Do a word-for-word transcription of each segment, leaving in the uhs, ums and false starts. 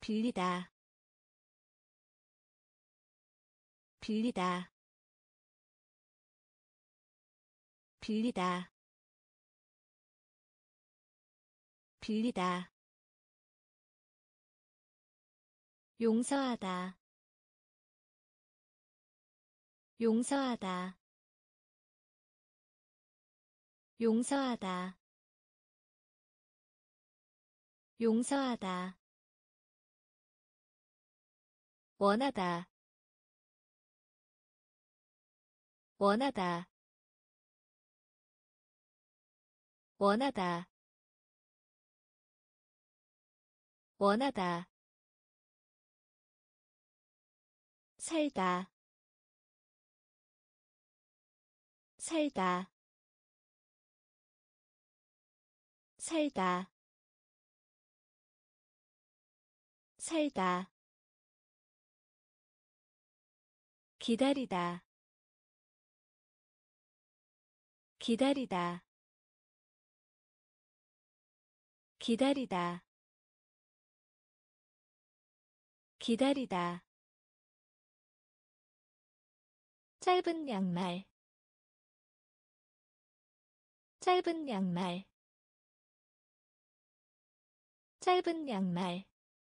빌리다 빌리다 빌리다 빌리다 용서하다 용서하다 용서하다 용서하다 원하다 원하다 원하다 원하다 살다 살다 살다 살다 기다리다 기다리다 기다리다 기다리다 짧은 양말 짧은 양말 짧은 양말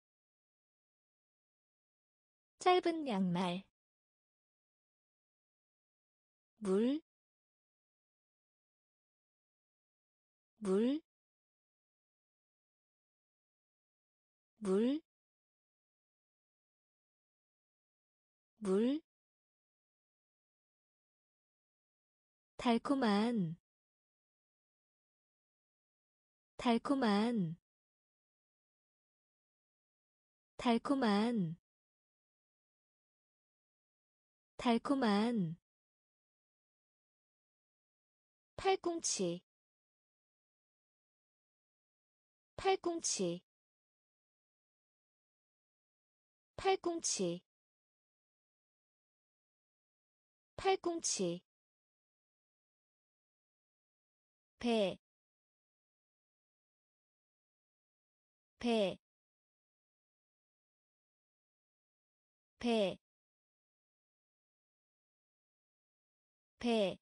짧은 양말 물, 물, 물, 물, 달콤한, 달콤한, 달콤한, 달콤한, 팔꿈치, 팔꿈치, 팔꿈치, 팔꿈치, 배, 배, 배, 배,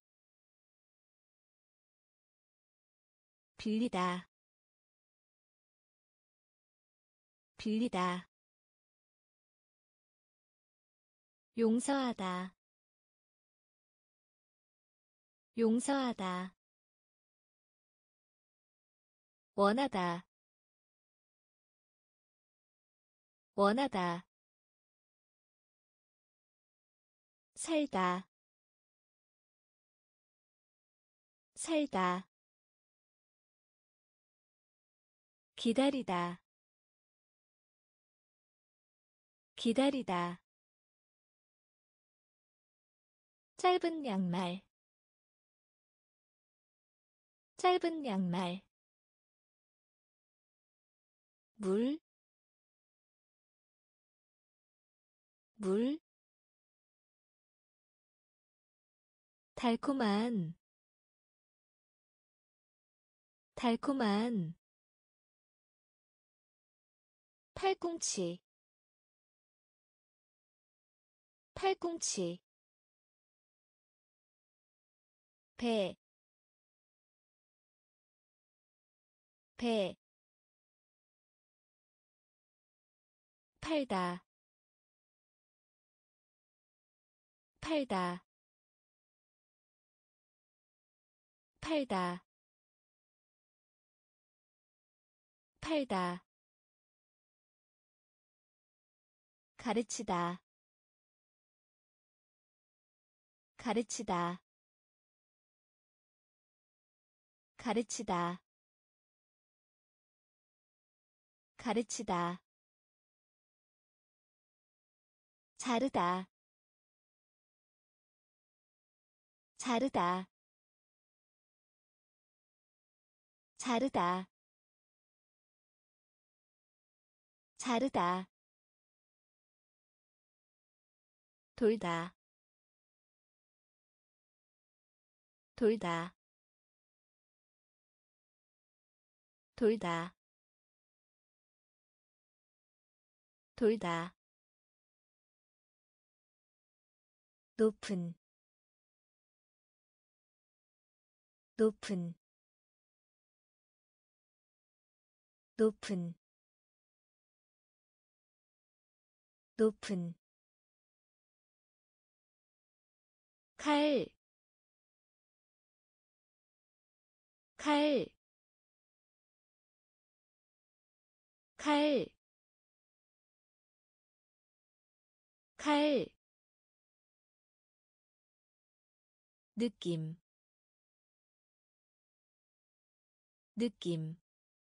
빌리다 빌리다 용서하다 용서하다 원하다 원하다 살다 살다 기다리다 기다리다 짧은 양말 짧은 양말 물, 물, 달콤한, 달콤한, 팔꿈치, 팔꿈치, 배, 배, 팔다, 팔다, 팔다, 팔다, 가르치다, 가르치다, 가르치다, 가르치다, 자르다, 자르다, 자르다, 자르다, 돌다, 돌다, 돌다, 돌다 높은 높은 높은 높은 칼, 칼, 칼, 칼, 느낌, 느낌,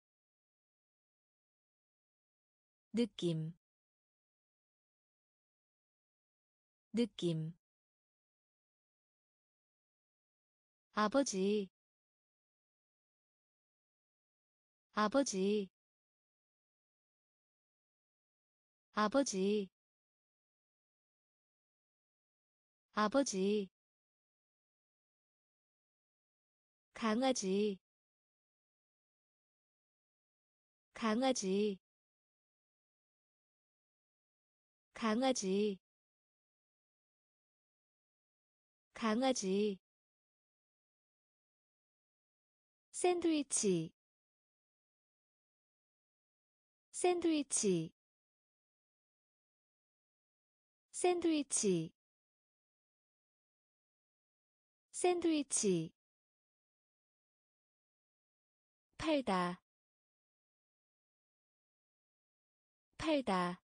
느낌, 느낌, 아버지, 아버지, 아버지, 아버지, 강아지, 강아지, 강아지, 강아지, 샌드위치, 샌드위치, 샌드위치, 샌드위치, 팔다, 팔다,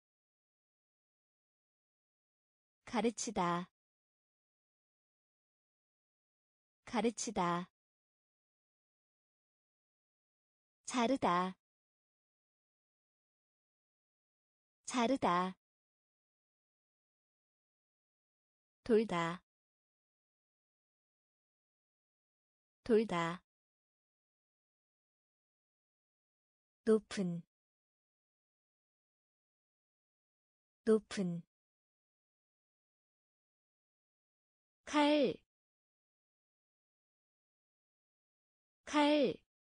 가르치다, 가르치다, 자르다, 자르다, 돌다, 돌다, 높은, 높은, 칼, 칼,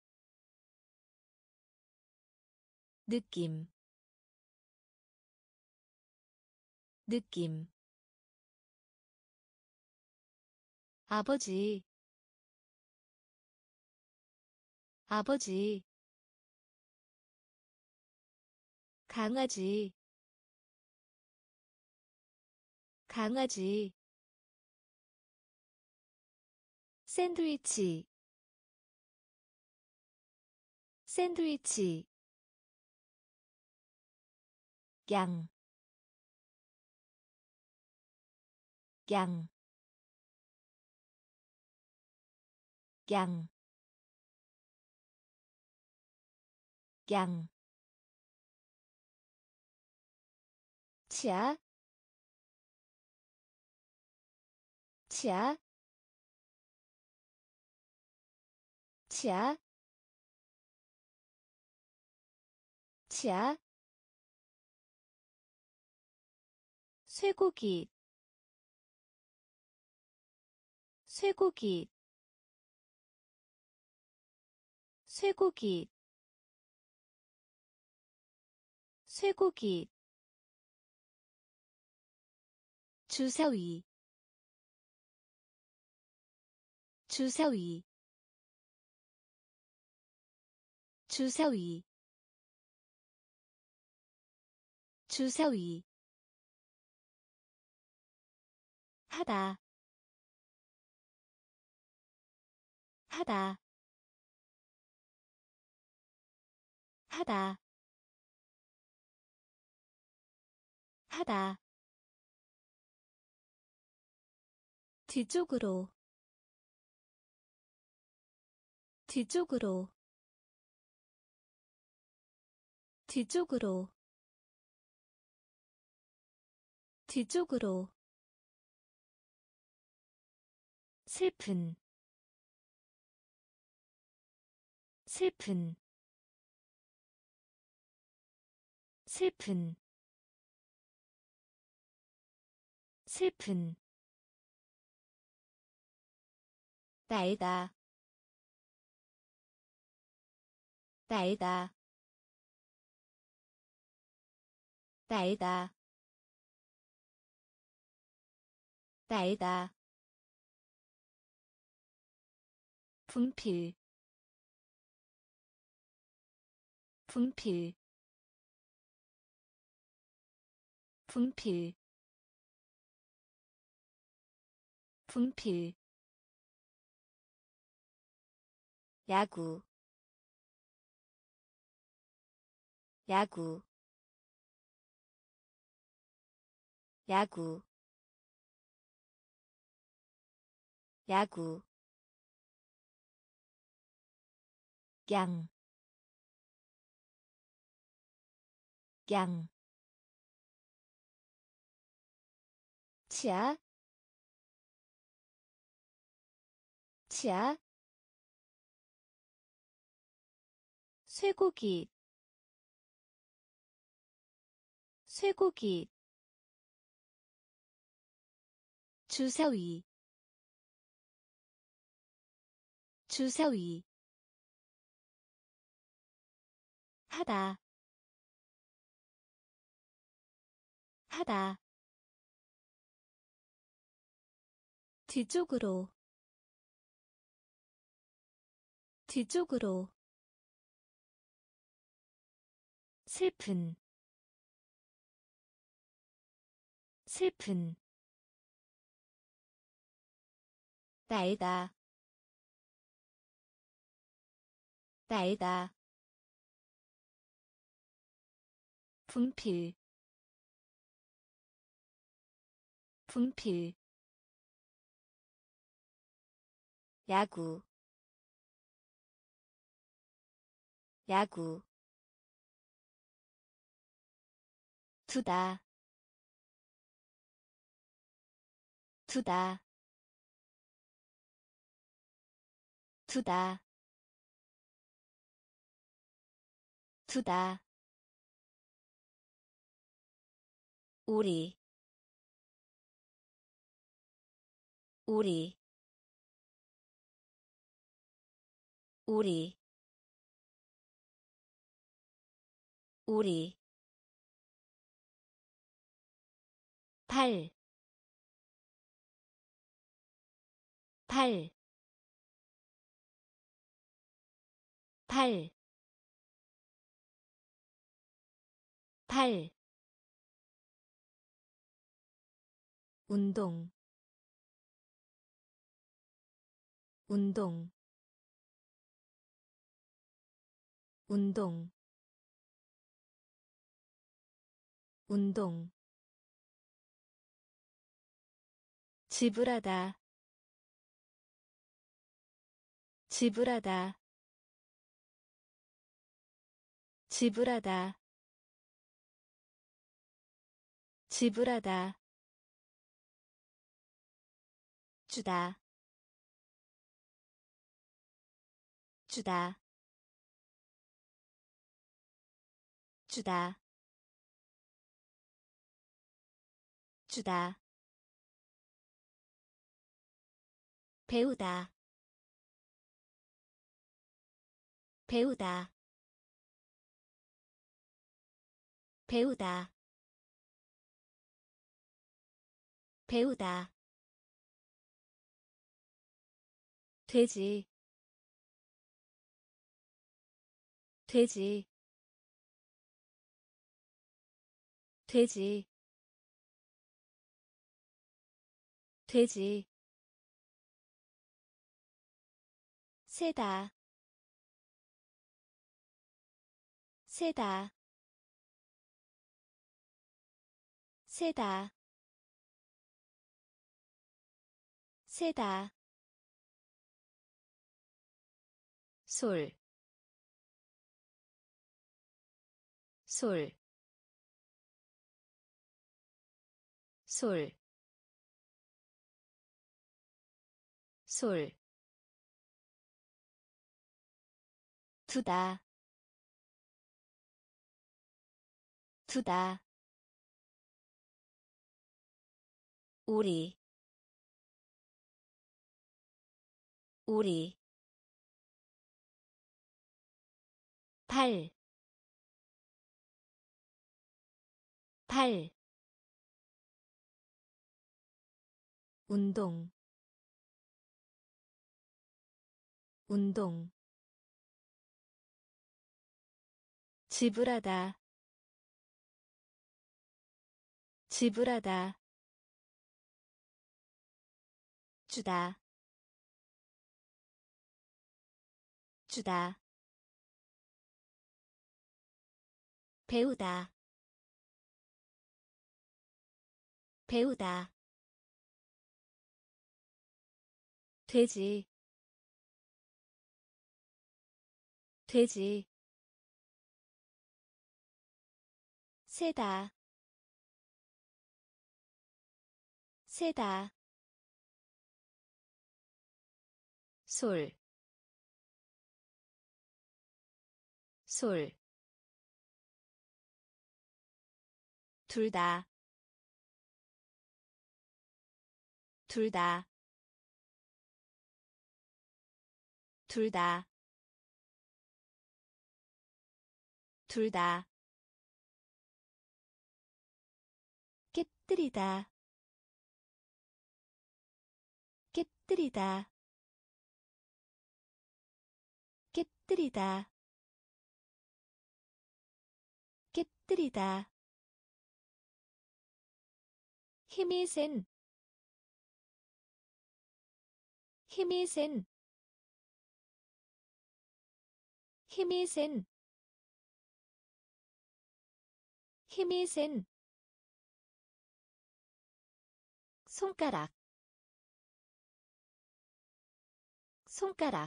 느낌, 느낌, 아버지, 아버지, 강아지, 강아지, 샌드위치, 샌드위치, 양, 양, 양, 양, 치아, 치아, 치아, 치아, 쇠고기, 쇠고기, 쇠고기, 쇠고기, 주사위, 주사위, 주사위, 주사위, 하다, 하다, 하다, 하다, 뒤쪽으로, 뒤쪽으로, 뒤쪽으로, 뒤쪽으로, 슬픈, 슬픈, 슬픈, 슬픈, 날다, 날다, 날다 날다 분필 분필 분필 분필 야구 야구 야구 야구 양, 양, 치아, 치아, 쇠고기, 쇠고기, 주사위, 주사위, 하다, 하다, 뒤쪽으로, 뒤쪽으로, 슬픈, 슬픈, 날다, 날다, 분필, 분필, 야구, 야구, 두다, 두다, 두다, 두다, 우리, 우리, 우리, 우리, 팔, 팔, 팔, 팔, 운동, 운동, 운동, 운동, 지불하다, 지불하다, 지불하다, 지불하다, 주다, 주다, 주다, 주다, 배우다, 배우다, 배우다, 배우다, 돼지, 돼지, 돼지, 돼지, 세다, 세다, 세다, 세다, 솔, 솔, 솔, 솔, 두다, 두다, 우리, 우리, 팔, 발 운동 운동 지불하다 지불하다 주다 주다 배우다 배우다 돼지 돼지 세다 세다 솔 솔 둘 다 둘 다 둘 다 둘 다 깨뜨리다 깨뜨리다 깨뜨리다 깨뜨리다 힘이 센 힘이 센 힘이 센 힘이 센 손가락 손가락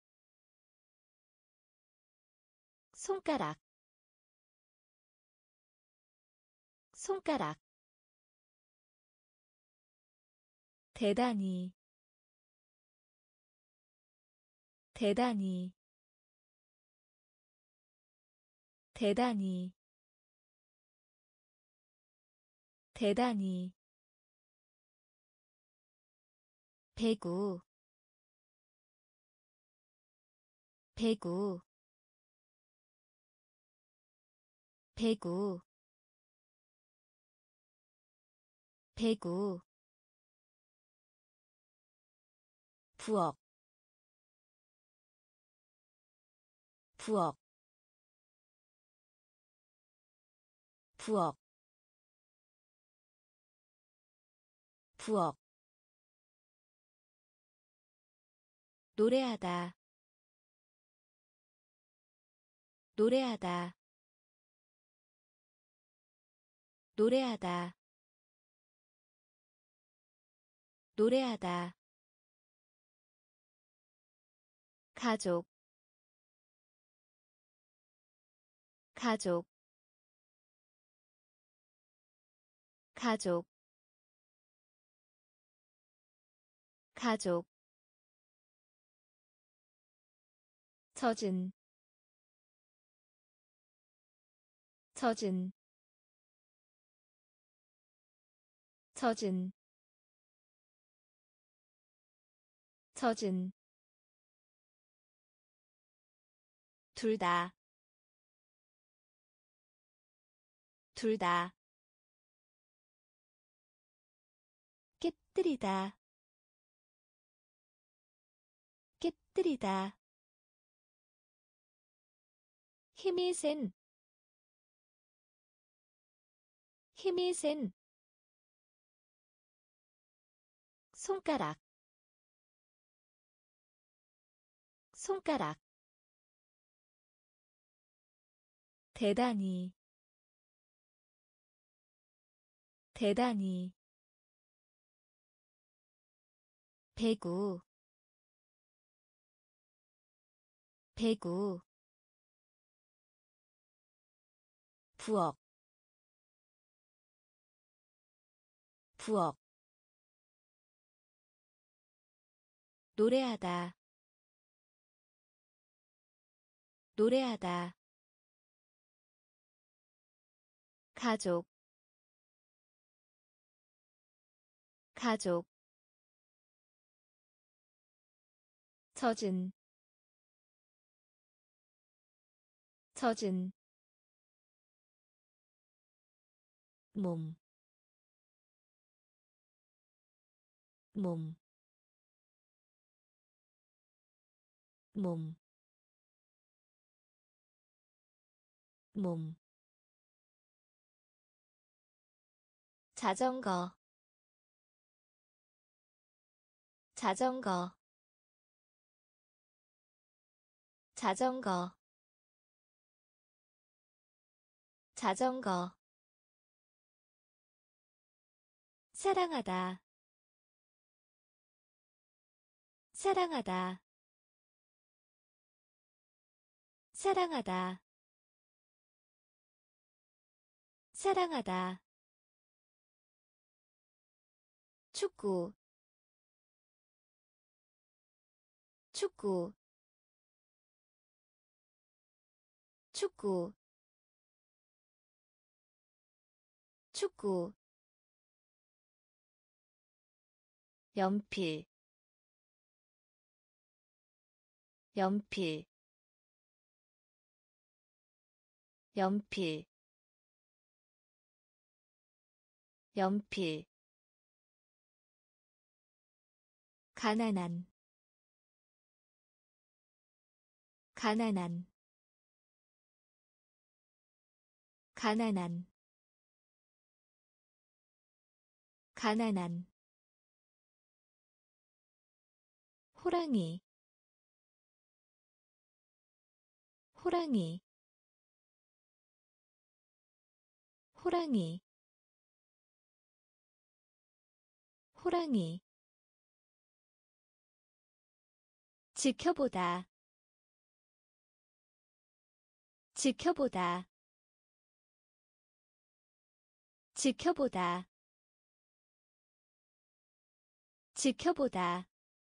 손가락 손가락 대단히 대단히 대단히 대단히 배구 배구 배구 배구 부엌 부엌 부엌 부엌 노래하다 노래하다 노래하다 노래하다 가족 가족 가족 가족 젖은 젖은 젖은 젖은 둘 다 둘 다 깨뜨리다 깨뜨리다 힘이 센 힘이 센 손가락 손가락 대단히 대단히 배구 배구 부엌 부엌 노래하다 노래하다 가족 가족 젖은 젖은 몸, 몸, 몸, 몸. 자전거, 자전거, 자전거, 자전거. 사랑하다, 사랑하다, 사랑하다, 사랑하다. 축구, 축구, 축구, 축구. 연필, 연필, 연필, 연필. 가난한, 가난한, 가난한, 가난한. 호랑이, 호랑이, 호랑이, 호랑이. 지켜보다, 지켜보다, 지켜보다, 지켜보다.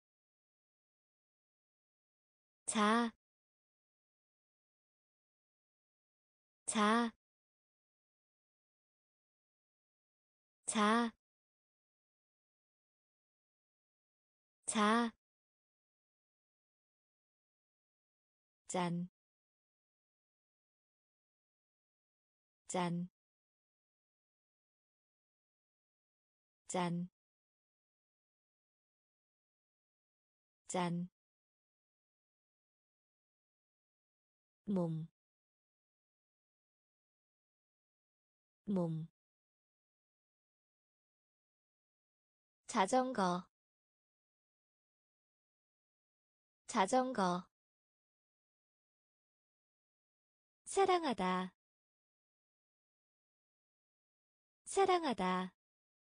자, 자, 자, 자. 짠, 짠, 짠, 짠. 몸, 몸. 자전거, 자전거. 사랑하다, 사랑하다.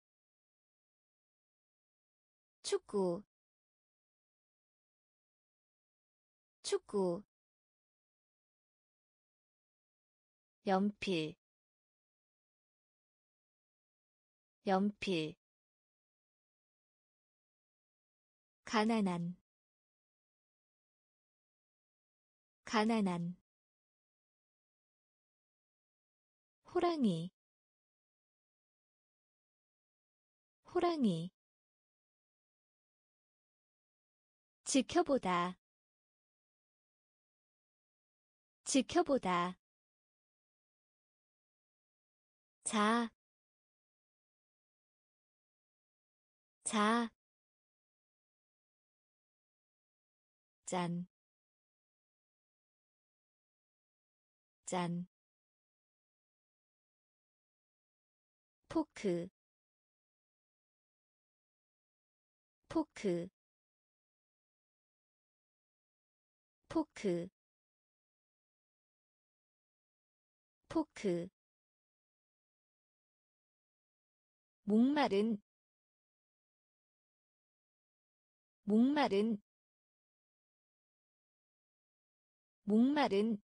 축구, 축구. 연필, 연필. 가난한, 가난한. 호랑이, 호랑이. 지켜보다, 지켜보다. 자, 자. 짠, 짠. 포크, 포크, 포크, 포크. 목마른, 목마른, 목마른,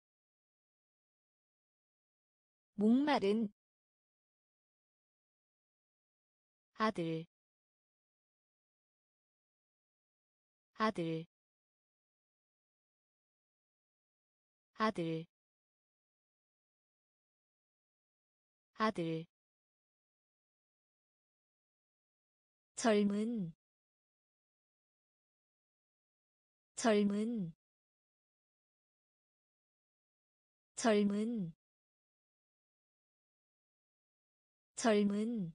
목마른. 아들, 아들, 아들, 아들. 젊은, 젊은, 젊은, 젊은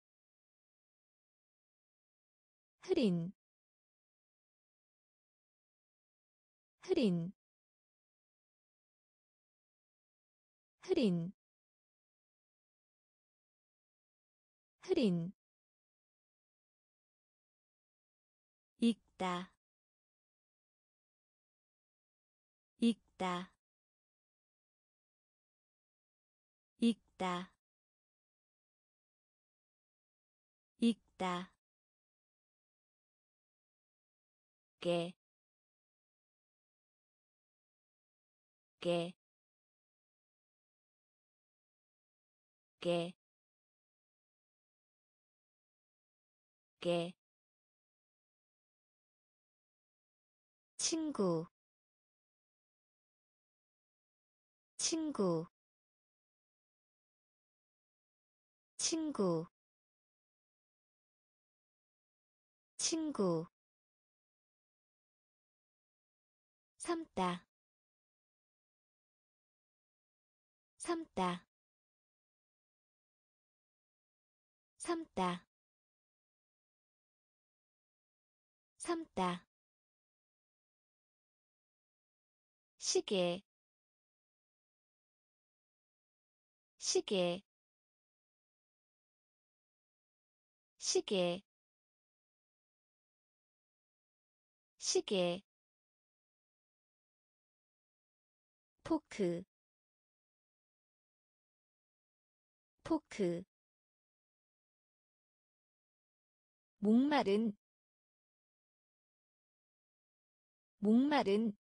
흐린 흐린 흐린 흐린 읽다 읽다 읽다 읽다 깨, 깨, 깨, 깨. 친구, 친구, 친구, 친구. 삼다, 삼다, 삼다, 삼다. 시계, 시계, 시계, 시계. 포크, 포크. 목마른, 목마른.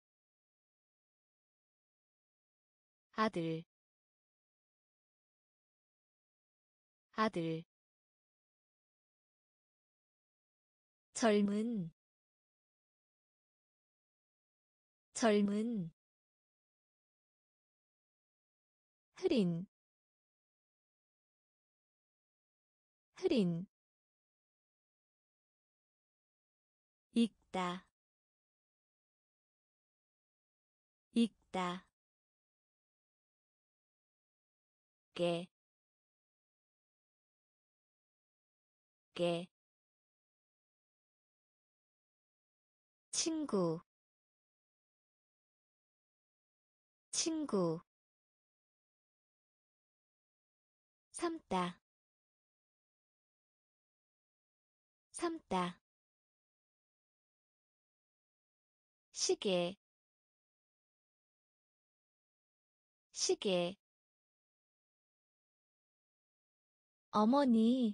아들, 아들. 젊은, 젊은. 흐린 흐린 읽다 읽다 깨, 깨. 친구, 친구. 삼다, 삼다. 시계, 시계. 어머니,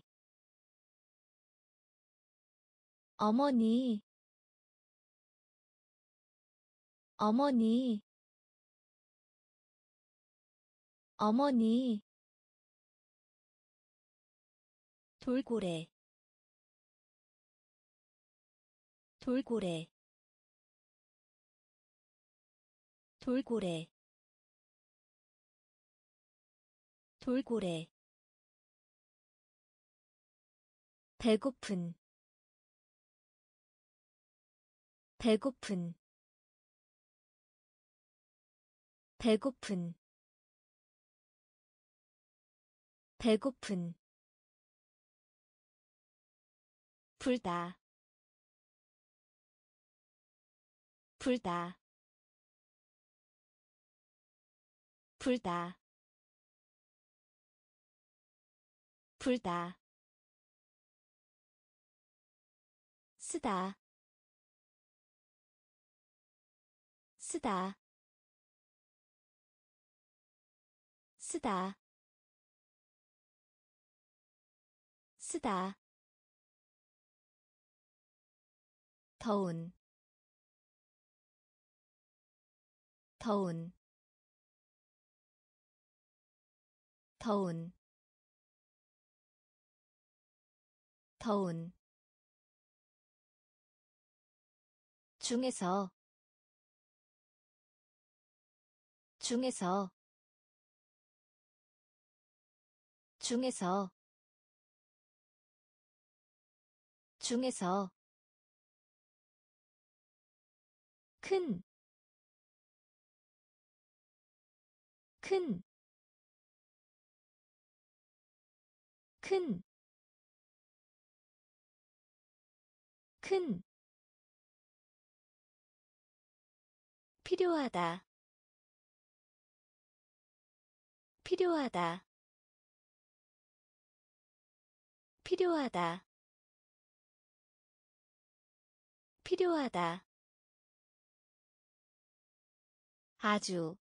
어머니, 어머니, 어머니. 돌고래, 돌고래, 돌고래, 돌고래. 배고픈, 배고픈, 배고픈, 배고픈. 불다, 불다, 불다, 불다. 쓰다, 쓰다, 쓰다, 쓰다. 더운, 더운, 더운, 더운. 중에서, 중에서, 중에서, 중에서. 큰, 큰, 큰, 큰, 필요하다, 필요하다, 필요하다, 필요하다. 아주,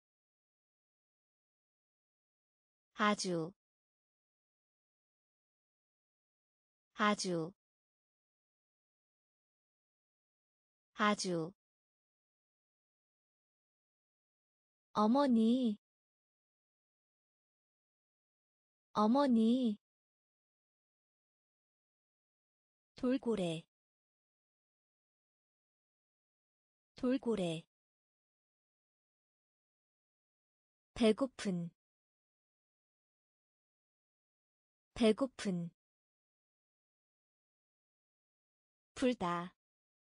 아주, 아주, 아주. 어머니, 어머니. 돌고래, 돌고래. 배고픈, 배고픈. 불다,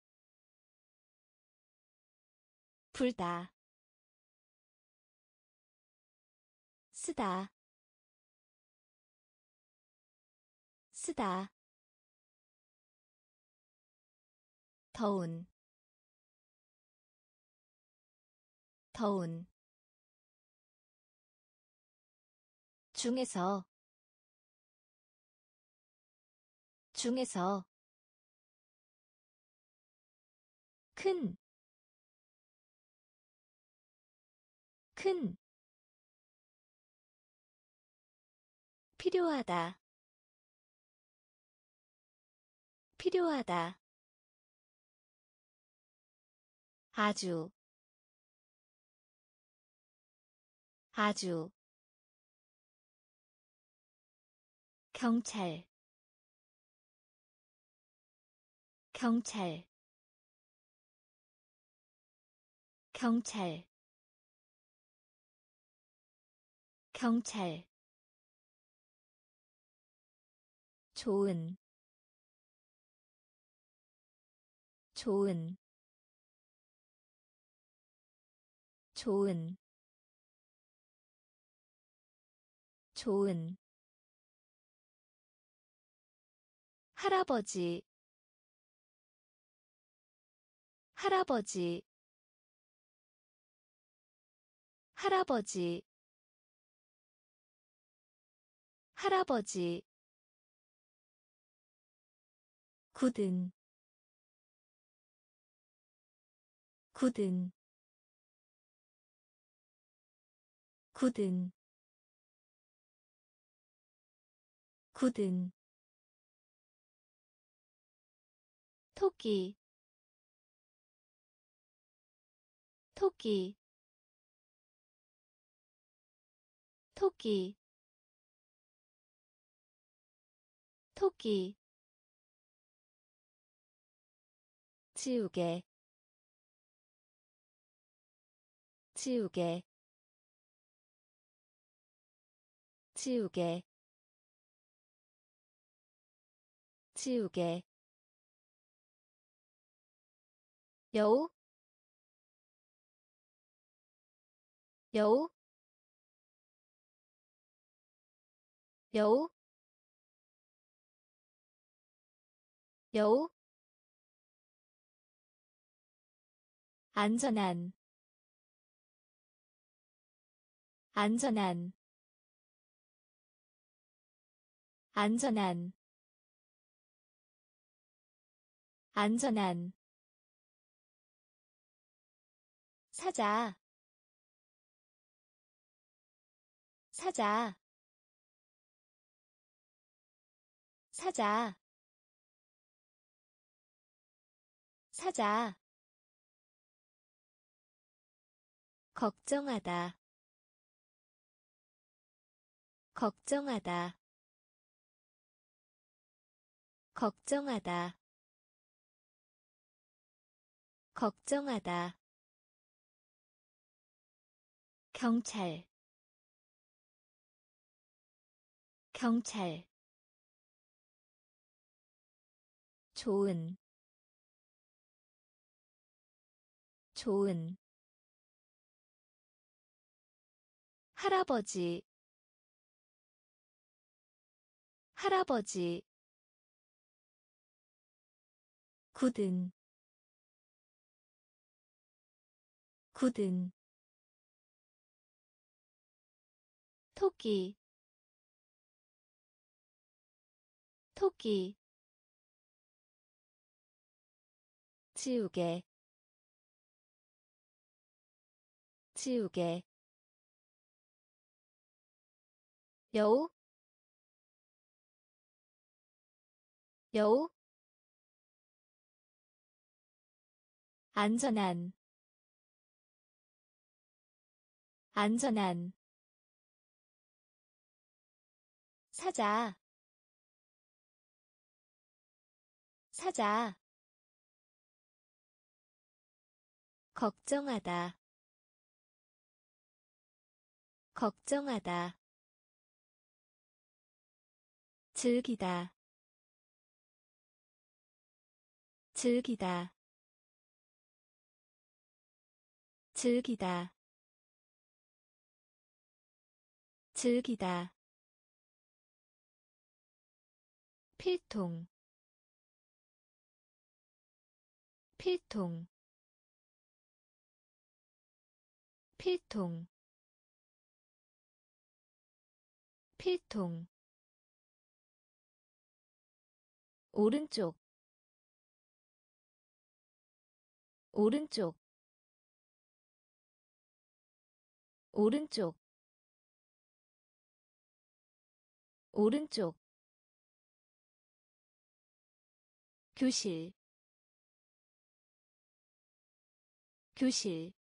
불다. 쓰다, 쓰다. 더운, 더운. 중에서, 중에서. 큰, 큰. 필요하다, 필요하다. 아주, 아주. 경찰, 경찰, 경찰, 경찰. 좋은, 좋은, 좋은, 좋은. 할아버지, 할아버지, 할아버지, 할아버지. 굳은, 굳은, 굳은, 굳은. 토끼, 토끼, 토끼, 토끼. 지우개, 지우개, 지우개, 지우개. 여우, 여우, 여우, 여우. 안전한, 안전한, 안전한, 안전한. 사자, 사자, 사자, 사자. 걱정하다, 걱정하다, 걱정하다, 걱정하다. 경찰, 경찰. 좋은, 좋은. 할아버지, 할아버지 굳은 굳은 토끼 토끼 지우개 지우개 여우 여우 안전한 안전한 사자 사자 걱정하다 걱정하다 즐기다 즐기다 즐기다 즐기다 필통 필통 필통 필통 오른쪽 오른쪽 오른쪽 오른쪽 교실 교실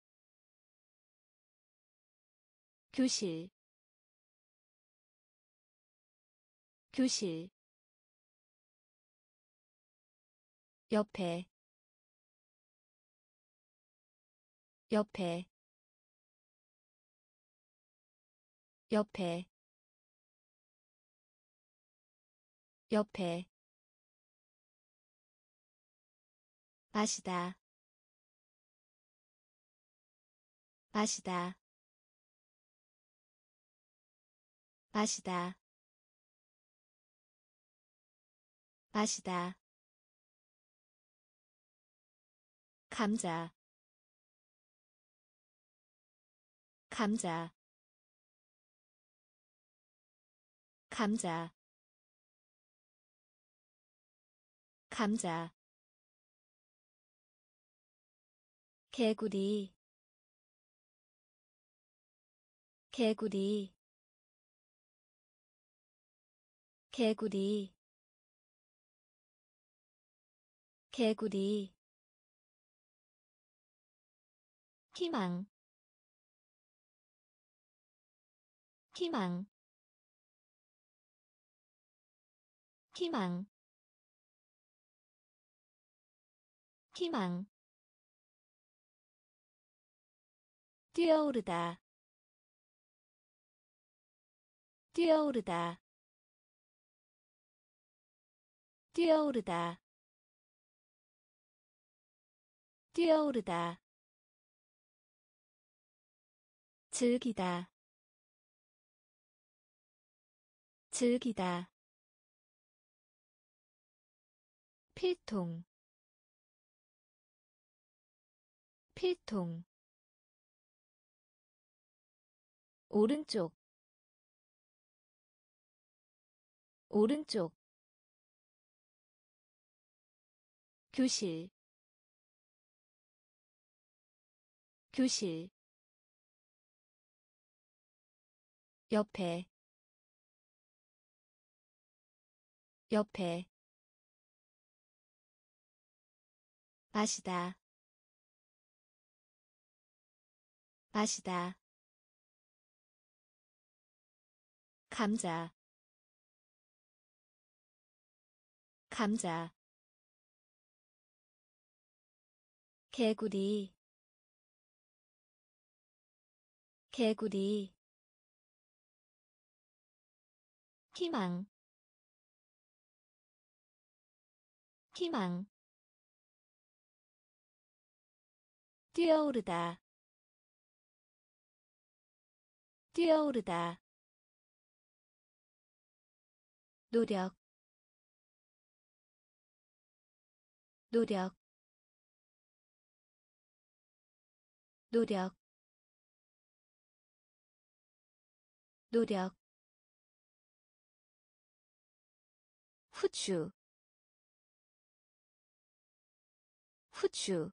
교실 교실 옆에 옆에 옆에 옆에 마시다 마시다 마시다 마시다 감자 감자 감자 감자 개구리 개구리 개구리 개구리 희망 희망 희망 희망 뛰어오르다 뛰어오르다 뛰어오르다 뛰어오르다 즐기다 즐기다 필통 필통 오른쪽 오른쪽 교실 교실 옆에 옆에 마시다 마시다 감자 감자 개구리 개구리 희망 희망 뛰어오르다 뛰어오르다 노력 노력 노력 노력 후추 후추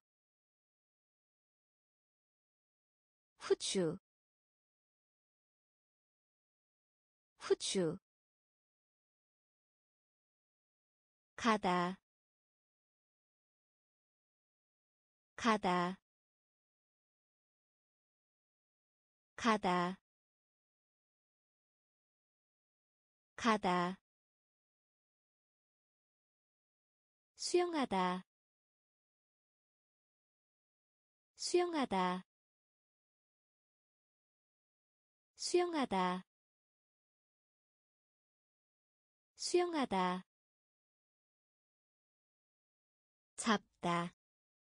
후추 후추 가다 가다 가다 가다 수영하다 수영하다 수영하다 수영하다 잡다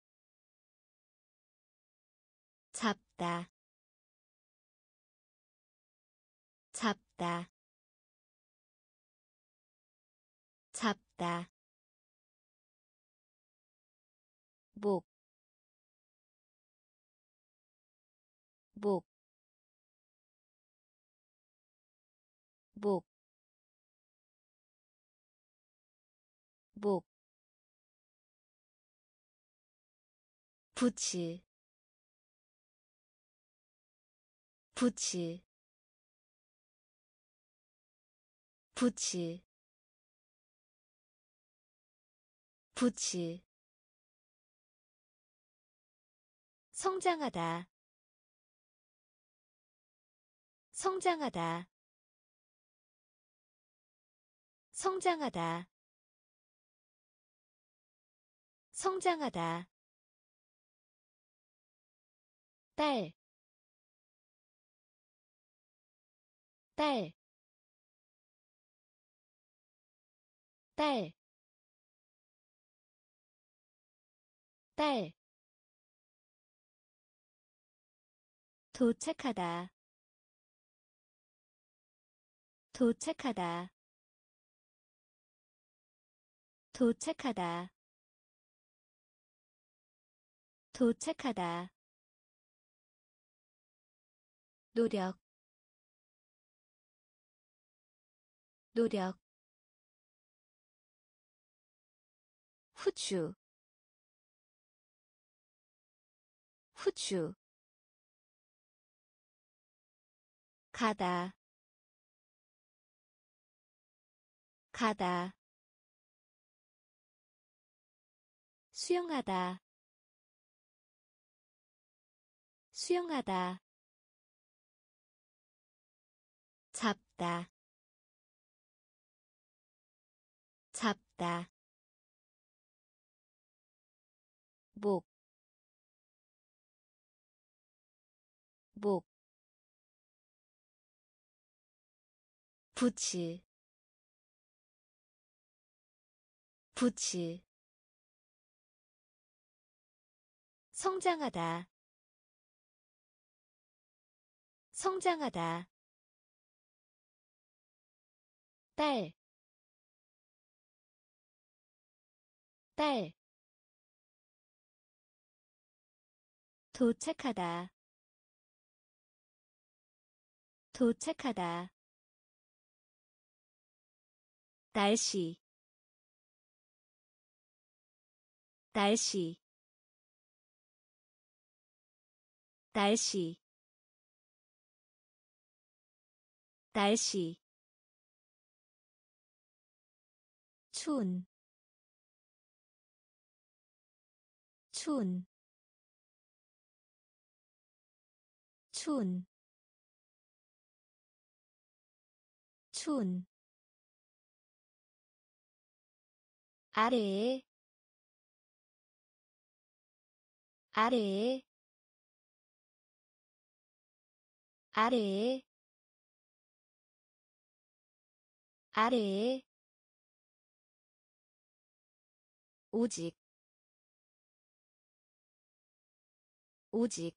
잡다 잡다 잡다 목, 목, 목, 목, 부치, 부치, 부치, 부치, 성장하다, 성장하다, 성장하다, 성장하다, 딸, 딸, 딸, 딸, 도착하다, 도착하다, 도착하다, 도착하다, 노력, 노력, 후추, 후추, 가다, 가다, 수영하다, 수영하다, 잡다, 잡다, 목, 목, 부치, 부치, 성장하다, 성장하다, 딸, 딸, 도착하다, 도착하다, 날씨, 날씨, 날씨, 날씨, 춘, 춘, 춘, 춘, 아래에, 아래에, 아래에, 아래에, 오직, 오직,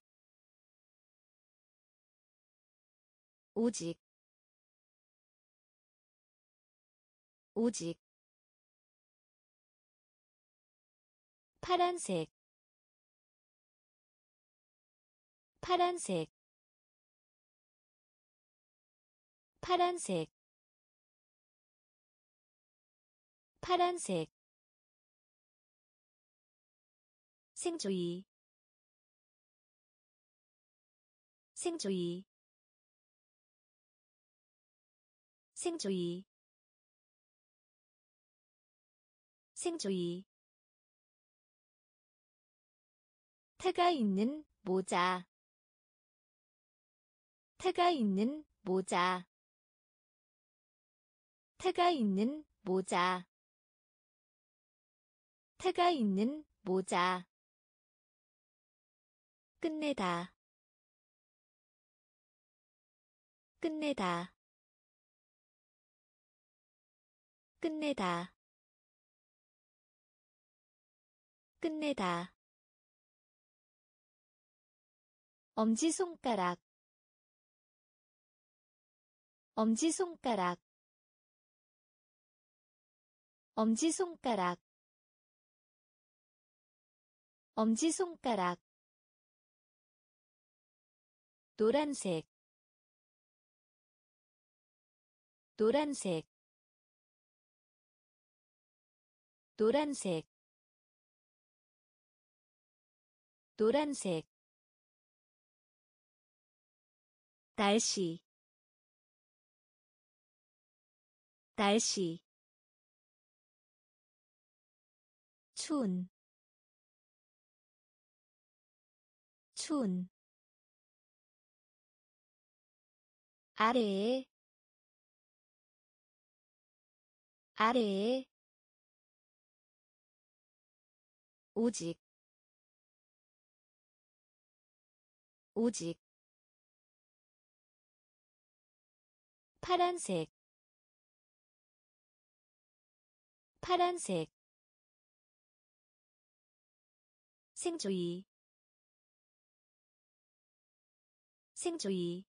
오직, 오직 파란색 파란색 파란색 파란색 생조이 생조이 생조이 생조이 태가 있는 모자 태가 있는 모자 태가 있는 모자 태가 있는 모자 끝내다 끝내다 끝내다 끝내다 엄지손가락 엄지손가락 엄지손가락 엄지손가락 노란색 노란색 노란색 노란색 날씨 날씨 추운 추운 아래에 아래에 오직 오직 파란색 파란색 생조이 생조이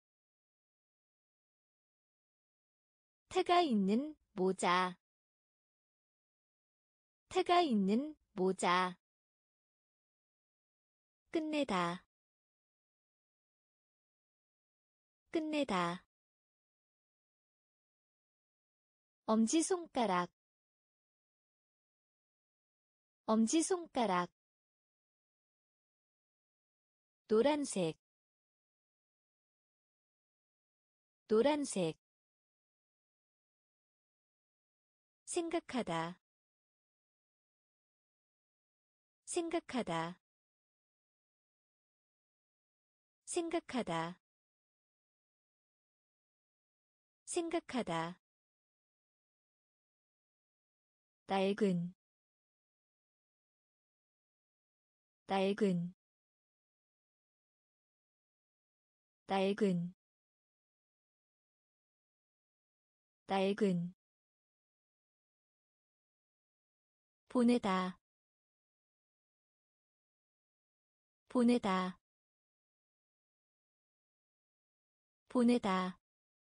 태가 있는 모자 태가 있는 모자 끝내다 끝내다 엄지손가락 엄지손가락 노란색 노란색 생각하다 생각하다 생각하다 생각하다 낡은 낡은 낡은 낡은 보내다 보내다 보내다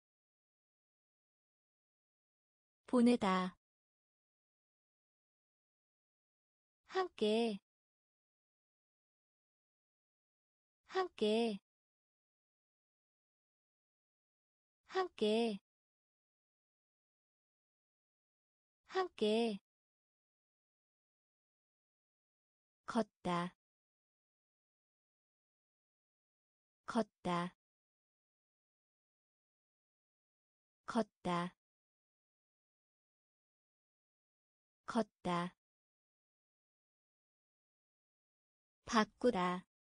보내다 함께 함께 함께 함께 걷다 걷다 걷다 걷다 바꾸다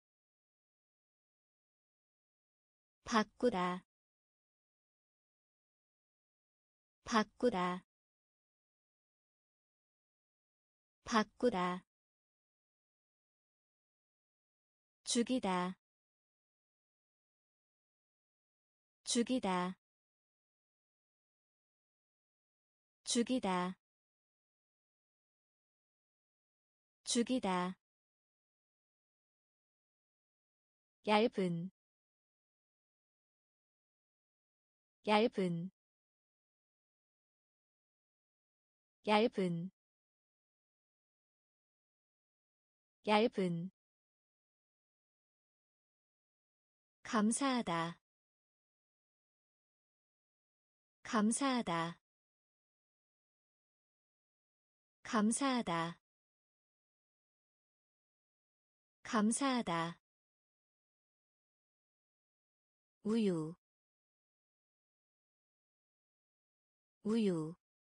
바꾸다 바꾸다 바꾸다 죽이다 죽이다 죽이다 죽이다 얇은 얇은 얇은 얇은 감사하다 감사하다 감사하다 감사하다 우유 우유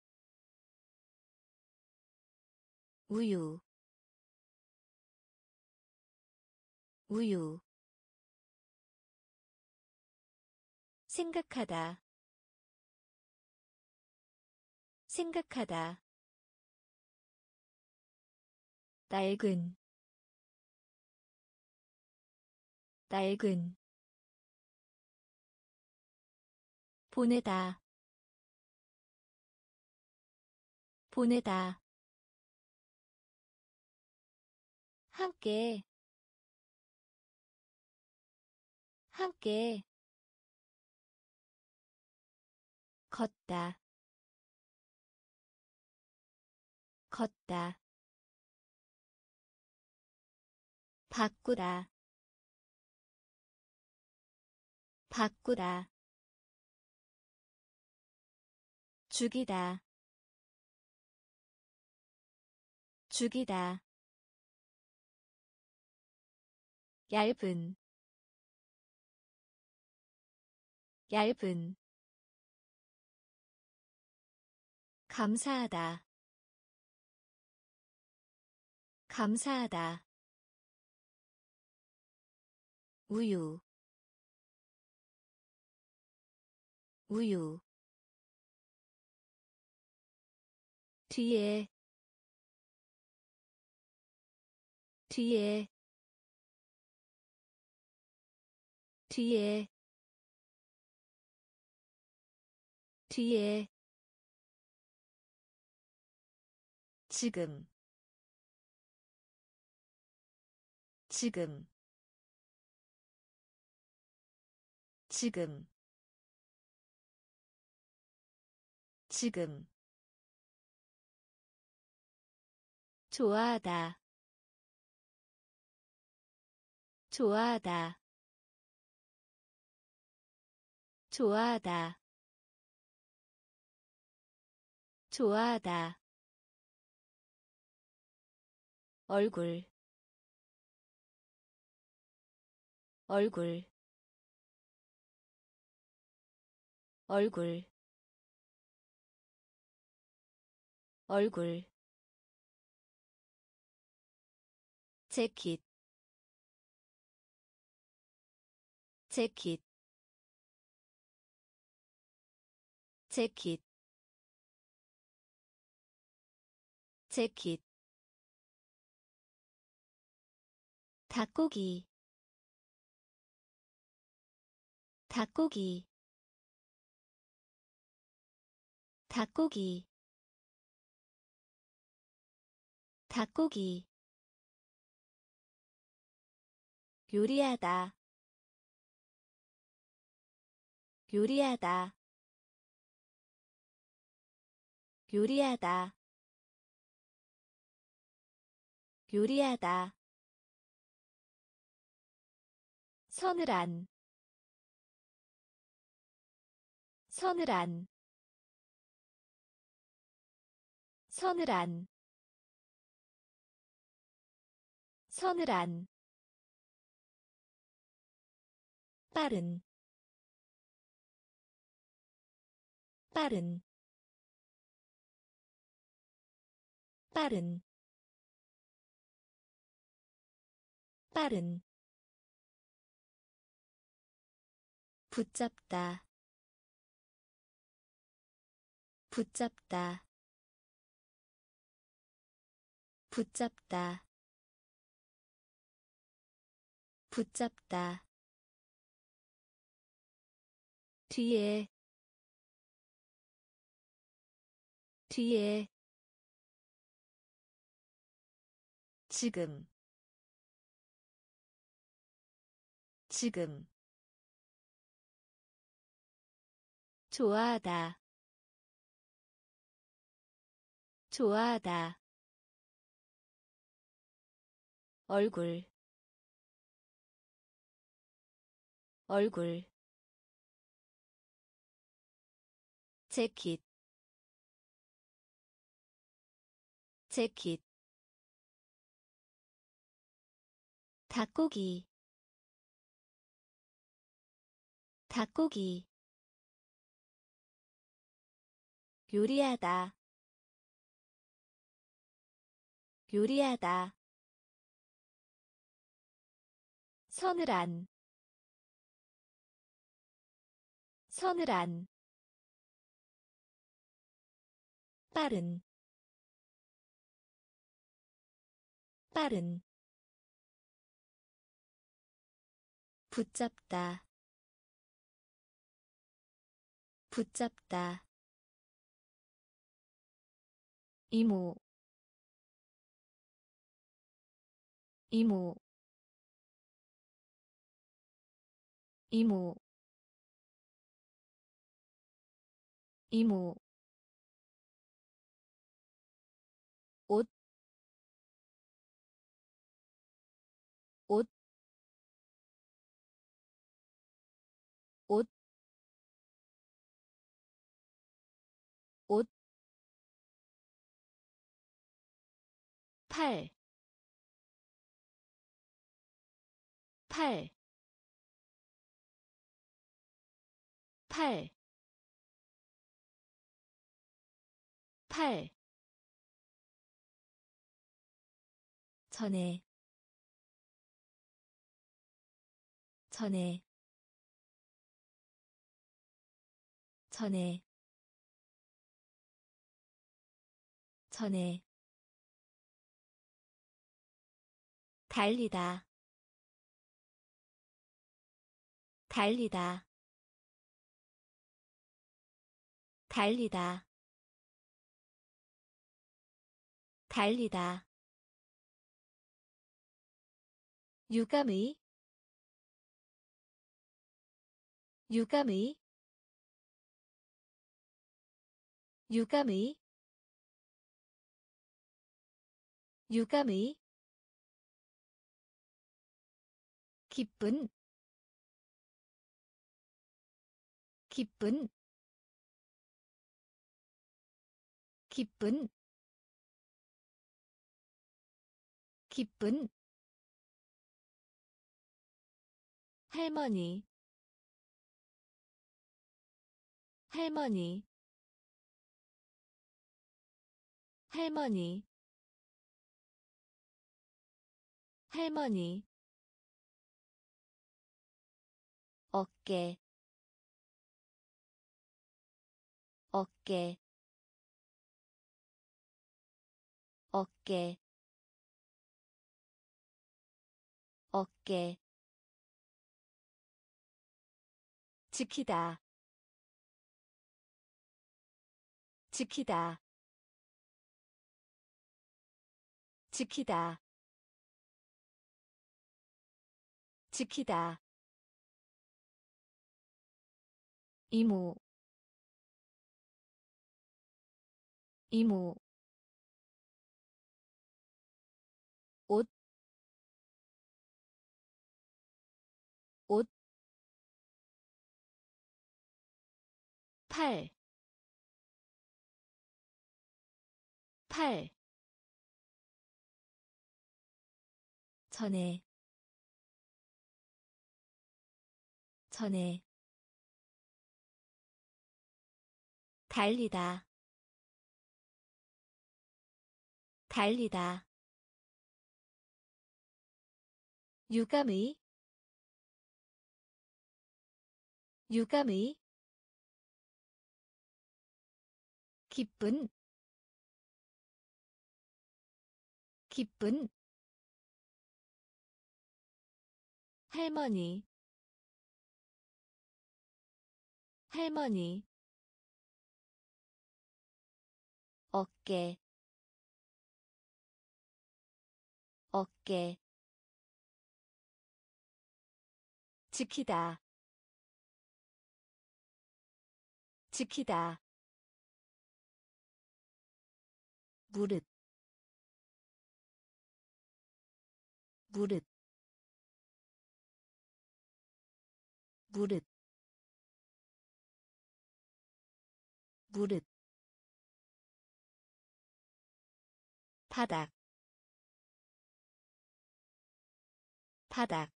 우유 우유 생각하다 생각하다 낡은 낡은 보내다 보내다 함께 함께 걷다 걷다 바꾸다 바꾸다 죽이다 죽이다 얇은 얇은 감사하다 감사하다 우유 우유 뒤에 뒤에 뒤에 뒤에 지금 지금 지금 지금 좋아하다 좋아하다 좋아하다 좋아하다 얼굴 얼굴 얼굴 얼굴 재킷 재킷 재킷 재킷 닭고기 닭고기 닭고기 닭고기 요리하다 요리하다 요리하다 요리하다 서늘한 서늘한 서늘한 서늘한 빠른 빠른 빠른 빠른 붙잡다 붙잡다 붙잡다 붙잡다 뒤에 뒤에 지금 지금 좋아하다 좋아하다. 얼굴 얼굴 재킷 재킷 닭고기 닭고기 요리하다 요리하다 서늘한 서늘한 빠른 빠른 붙잡다 붙잡다 이모 이모 이모 이모 옷, 옷, 옷, 옷, 팔, 팔, 팔, 팔, 전에, 전에, 전에, 전에, 달리다, 달리다, 달리다, 달리다, 유감의, 유감의, 유감의, 유감의, 기쁜, 기쁜, 기쁜, 기쁜, 할머니, 할머니, 할머니, 할머니, 어깨, 어깨, 어깨, 어깨, 지키다, 지키다, 지키다, 지키다, 이모, 이모, 옷, 옷, 팔, 팔, 전에, 전에, 달리다, 달리다, 유감의, 유감의, 기쁜, 기쁜, 할머니, 할머니, 어깨, 어깨, 지키다, 지키다, 무릇 무릇 무릇 무릇 바닥 바닥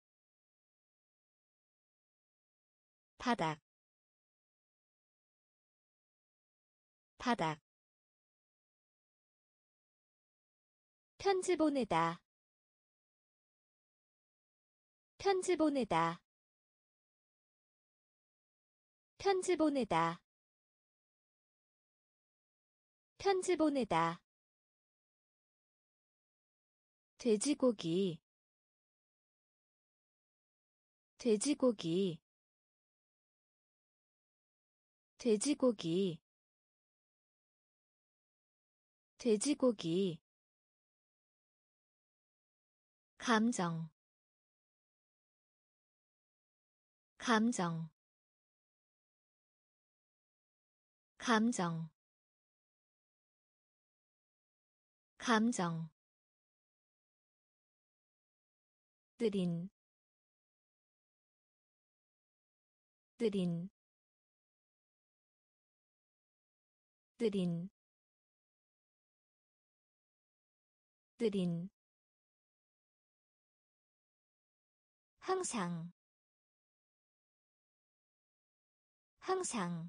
바닥 바닥 편지 보내다. 편지 보내다. 편지 보내다. 편지 보내다. 돼지고기. 돼지고기. 돼지고기. 돼지고기. 감정. 감정. 감정. 감정. 느린. 느린. 느린. 느린. 항상. 항상.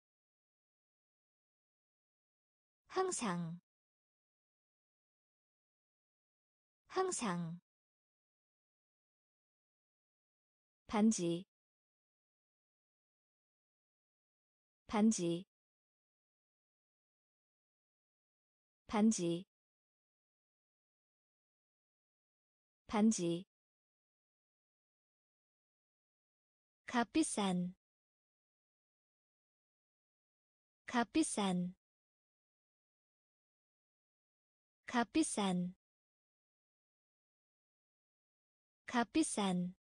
항상. 항상. 반지. 반지. 반지. 반지. 값비싼. 값비싼. 값비싼. 값비싼.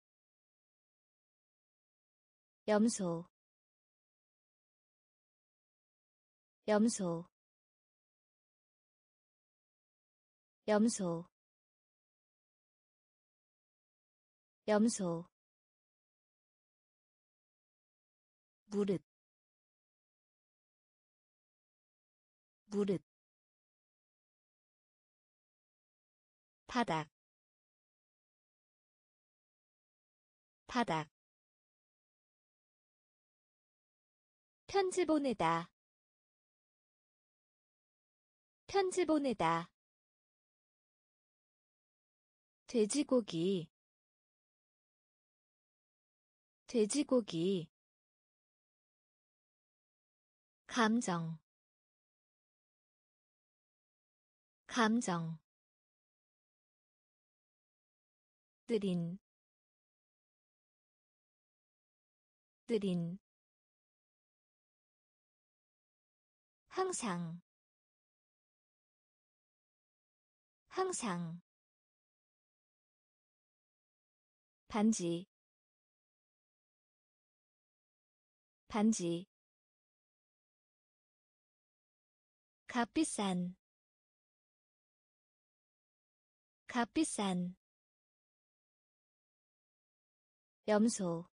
염소. 염소. 염소. 염소. 무릇. 무릇. 바닥. 바닥. 편지 보내다. 편지 보내다. 돼지고기. 돼지고기. 감정. 감정. 느린. 느린. 항상. 항상. 반지. 반지. 값비싼. 값비싼. 염소.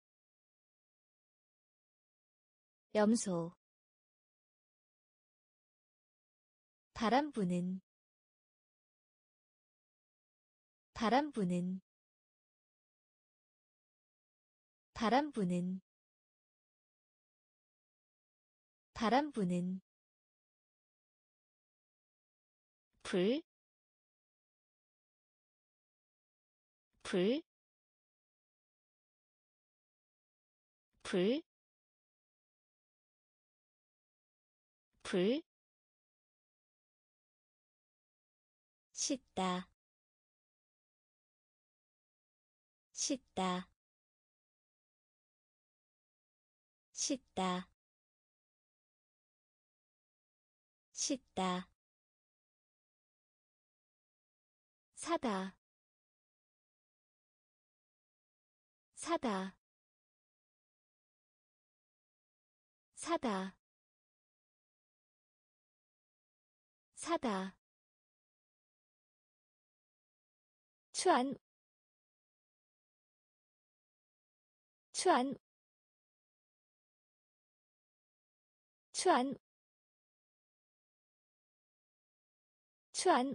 염소. 바람 부는. 바람 부는. 바람 부는. 바람 부는. 불. 불. 불. 불. 씻다. 씻다. 씻다. 씻다. 사다. 사다. 사다. 사다 추안 추안 추안 추안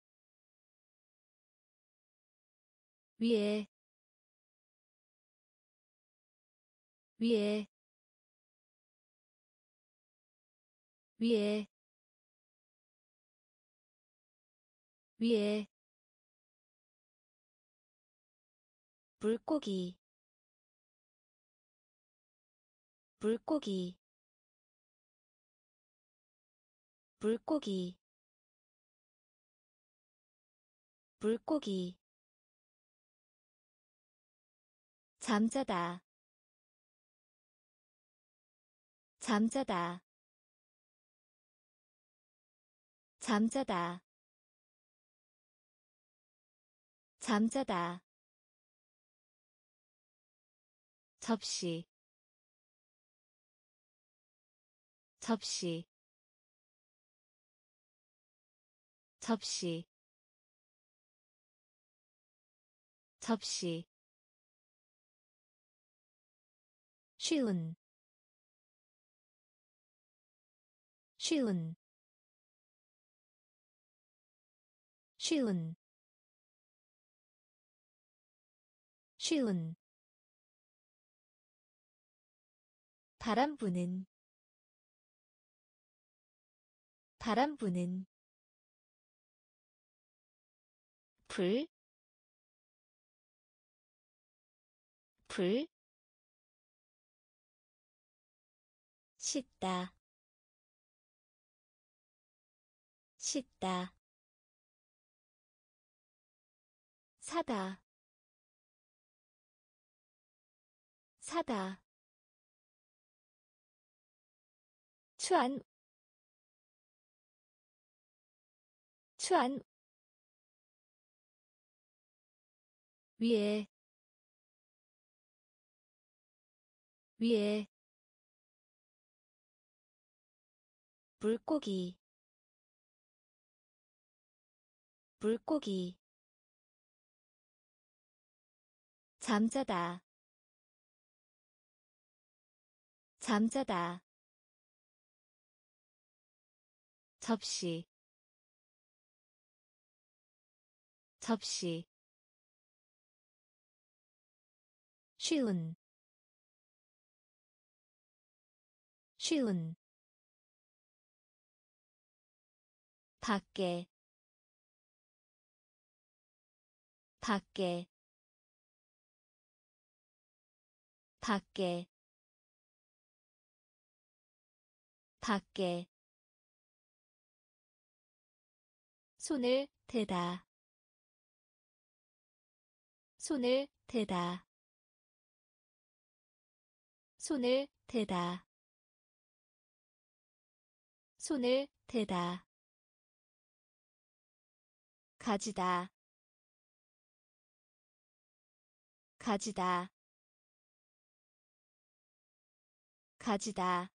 위에 위에 위에 위에 물고기 물고기 물고기 물고기 잠자다 잠자다 잠자다 잠자다 접시 접시 접시 접시 쉬운 쉬운 쉬운 쉬운 바람 부는 바람 부는 불, 불, 씻다, 씻다, 사다, 사다, 추안, 추안, 위에, 위에, 물고기, 물고기, 잠자다, 잠자다, 접시, 접시, 쉬운, 쉬운, 밖에, 밖에, 밖에, 밖에, 손을 대다, 손을 대다, 손을 대다, 손을 대다, 가지다, 가지다, 가지다,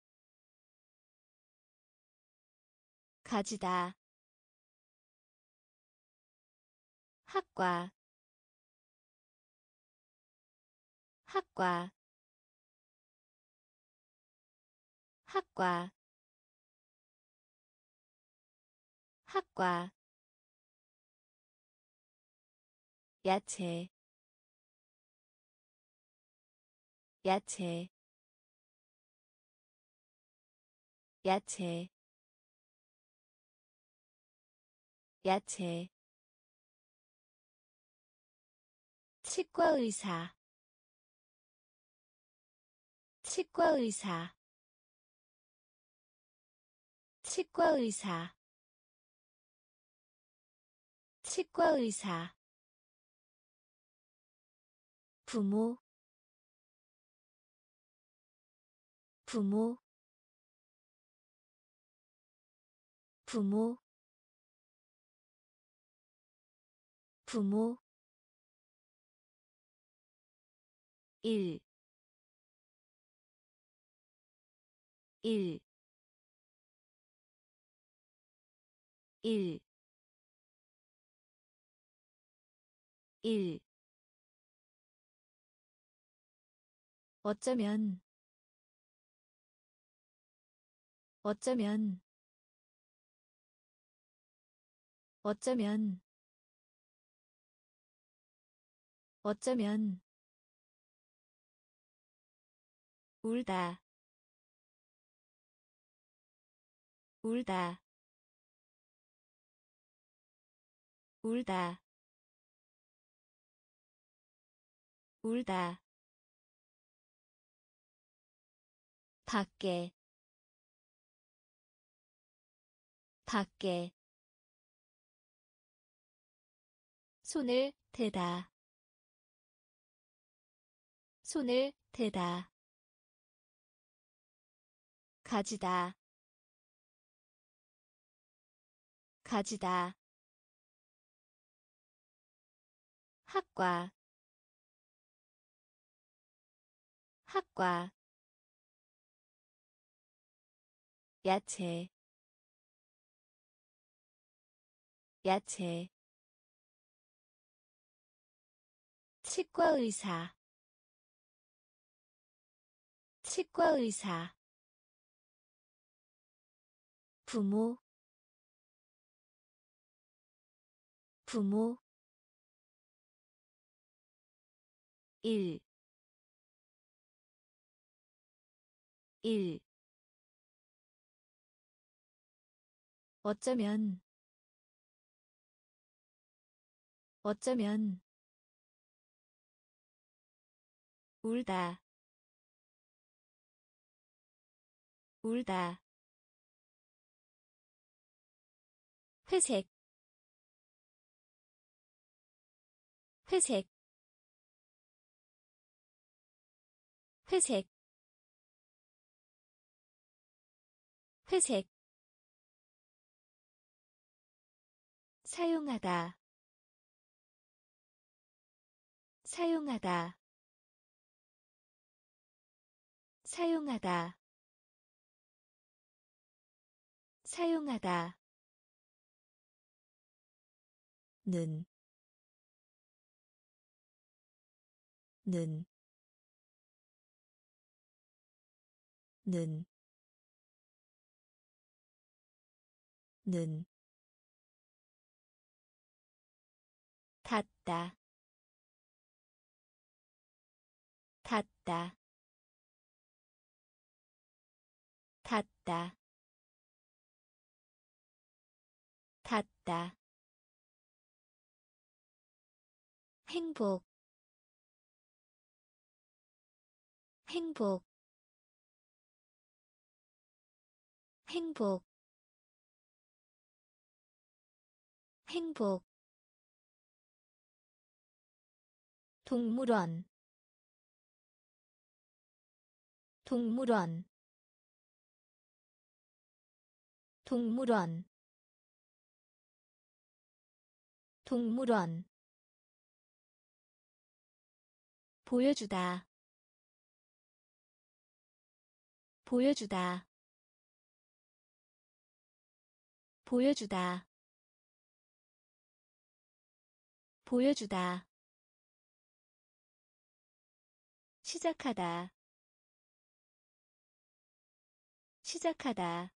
가지다, 학과, 학과, 학과, 학과, 야채, 야채, 야채, 야채, 치과의사, 치과의사, 치과의사, 치과의사, 부모, 부모, 부모, 부모, 일, 일, 일, 일. 어쩌면, 어쩌면, 어쩌면, 어쩌면, 울다, 울다, 울다, 울다. 밖에, 밖에. 손을 대다, 손을 대다. 가지다, 가지다. 학과, 학과. 야채, 야채. 치과 의사, 치과 의사. 부모, 부모. 일, 일. 어쩌면, 어쩌면, 울다, 울다. 회색, 회색, 회색, 회색. 사용하다, 사용하다, 사용하다, 사용하다. 는, 는, 는, 는. 닿다, 닿다, 닿다, 닿다. 행복, 행복, 행복, 행복. 동물원, 동물원, 동물원, 동물원. 보여주다, 보여주다, 보여주다, 보여주다. 시작하다, 시작하다,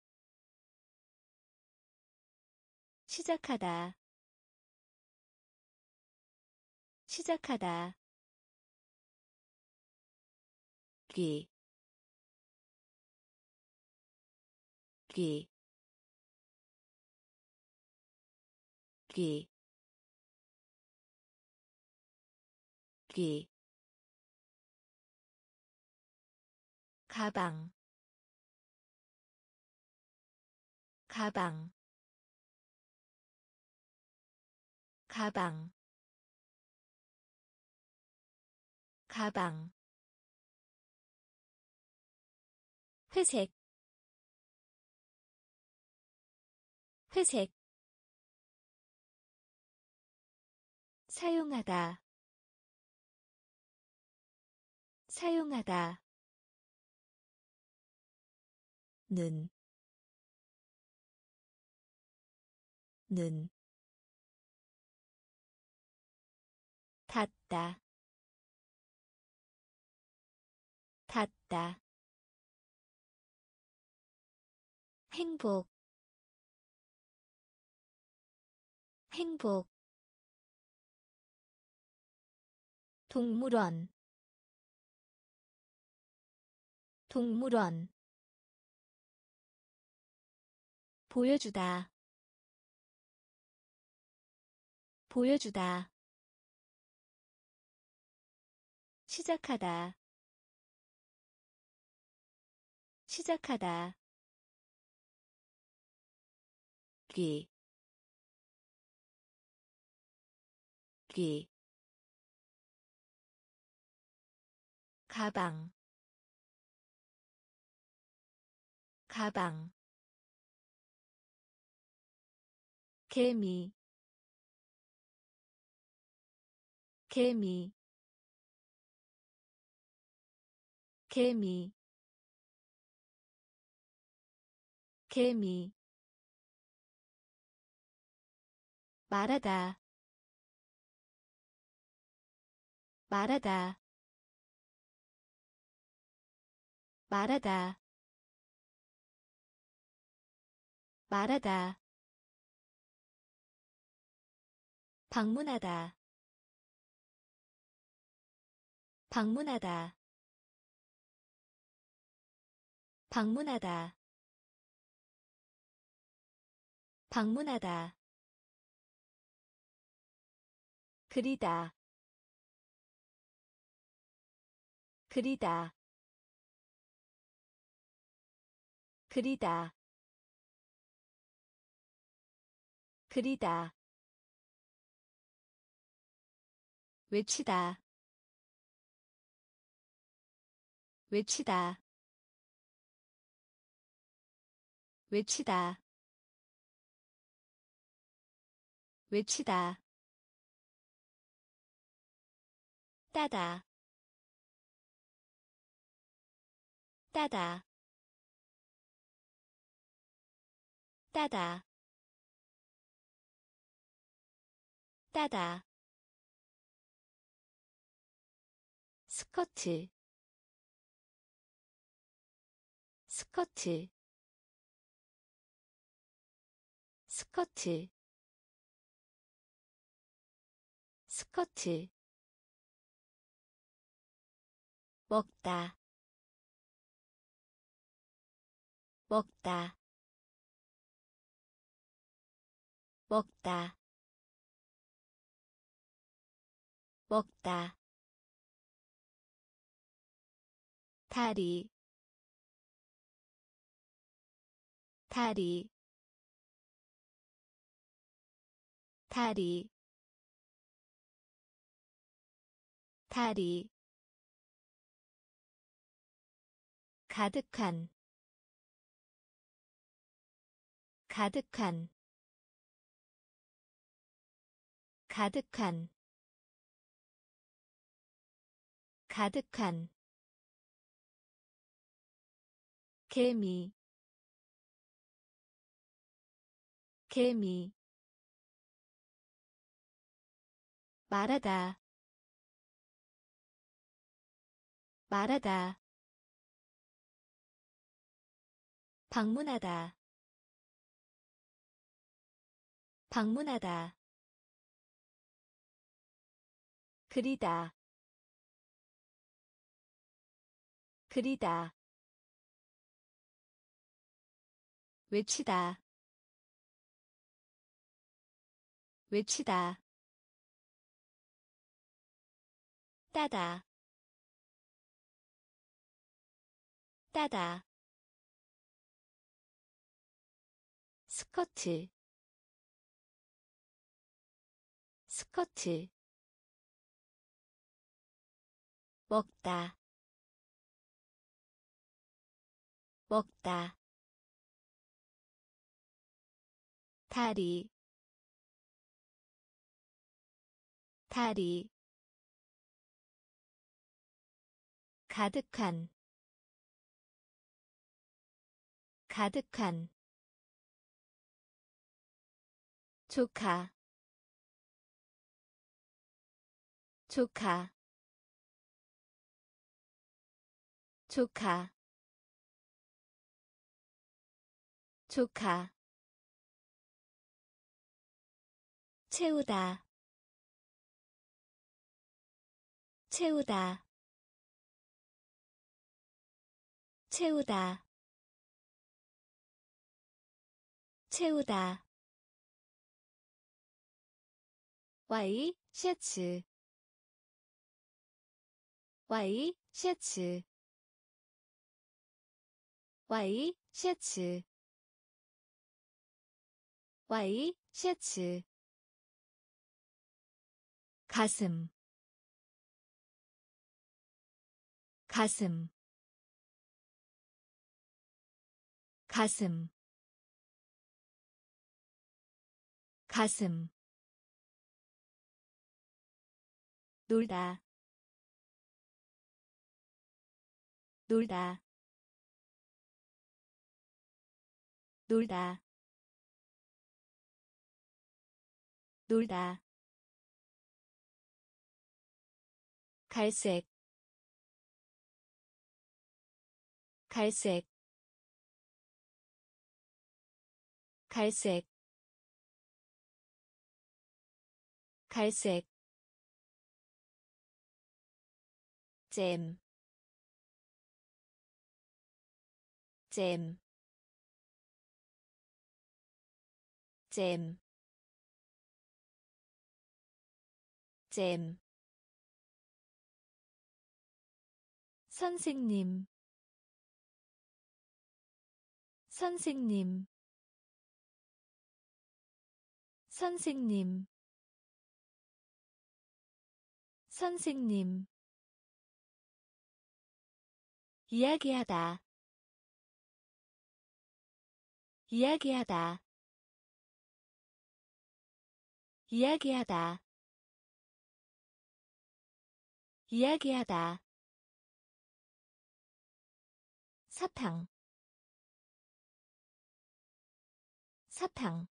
시작하다, 시작하다. 귀, 귀, 귀, 귀. 가방, 가방, 가방, 가방. 회색, 회색. 사용하다, 사용하다. 는, 눈 닫다 닫다 행복 행복 동물원 동물원 보여주다 보여주다 시작하다 시작하다 귀, 귀, 가방, 가방, 개미, 개미, 개미, 개미, 말하다, 말하다, 말하다, 말하다, 방문하다, 방문하다, 방문하다, 방문하다, 그리다, 그리다, 그리다, 그리다, 외치다, 외치다, 외치다, 외치다, 따다, 따다, 따다, 따다, 스커트, 스커트, 스커트, 스커트, 먹다, 먹다, 먹다, 먹다, 다리, 다리, 다리, 다리, 가득한, 가득한, 가득한, 가득한, 개미, 개미, 말하다, 말하다, 방문하다, 방문하다, 그리다, 그리다, 외치다, 외치다, 따다, 따다, 스커트, 스커트, 먹다, 먹다, 다리, 다리, 가득한, 가득한, 조카 조카 조카 조카 채우다 채우다 채우다 채우다 와이 셔츠 와이 셔츠 와이 셔츠 와이 셔츠 가슴 가슴 가슴 가슴 놀다 놀다 놀다 놀다 갈색 갈색 갈색 갈색 잼, 잼, 잼, 잼. 선생님, 선생님, 선생님, 선생님. 이야기하다, 이야기하다, 이야기하다, 이야기하다. 사탕, 사탕,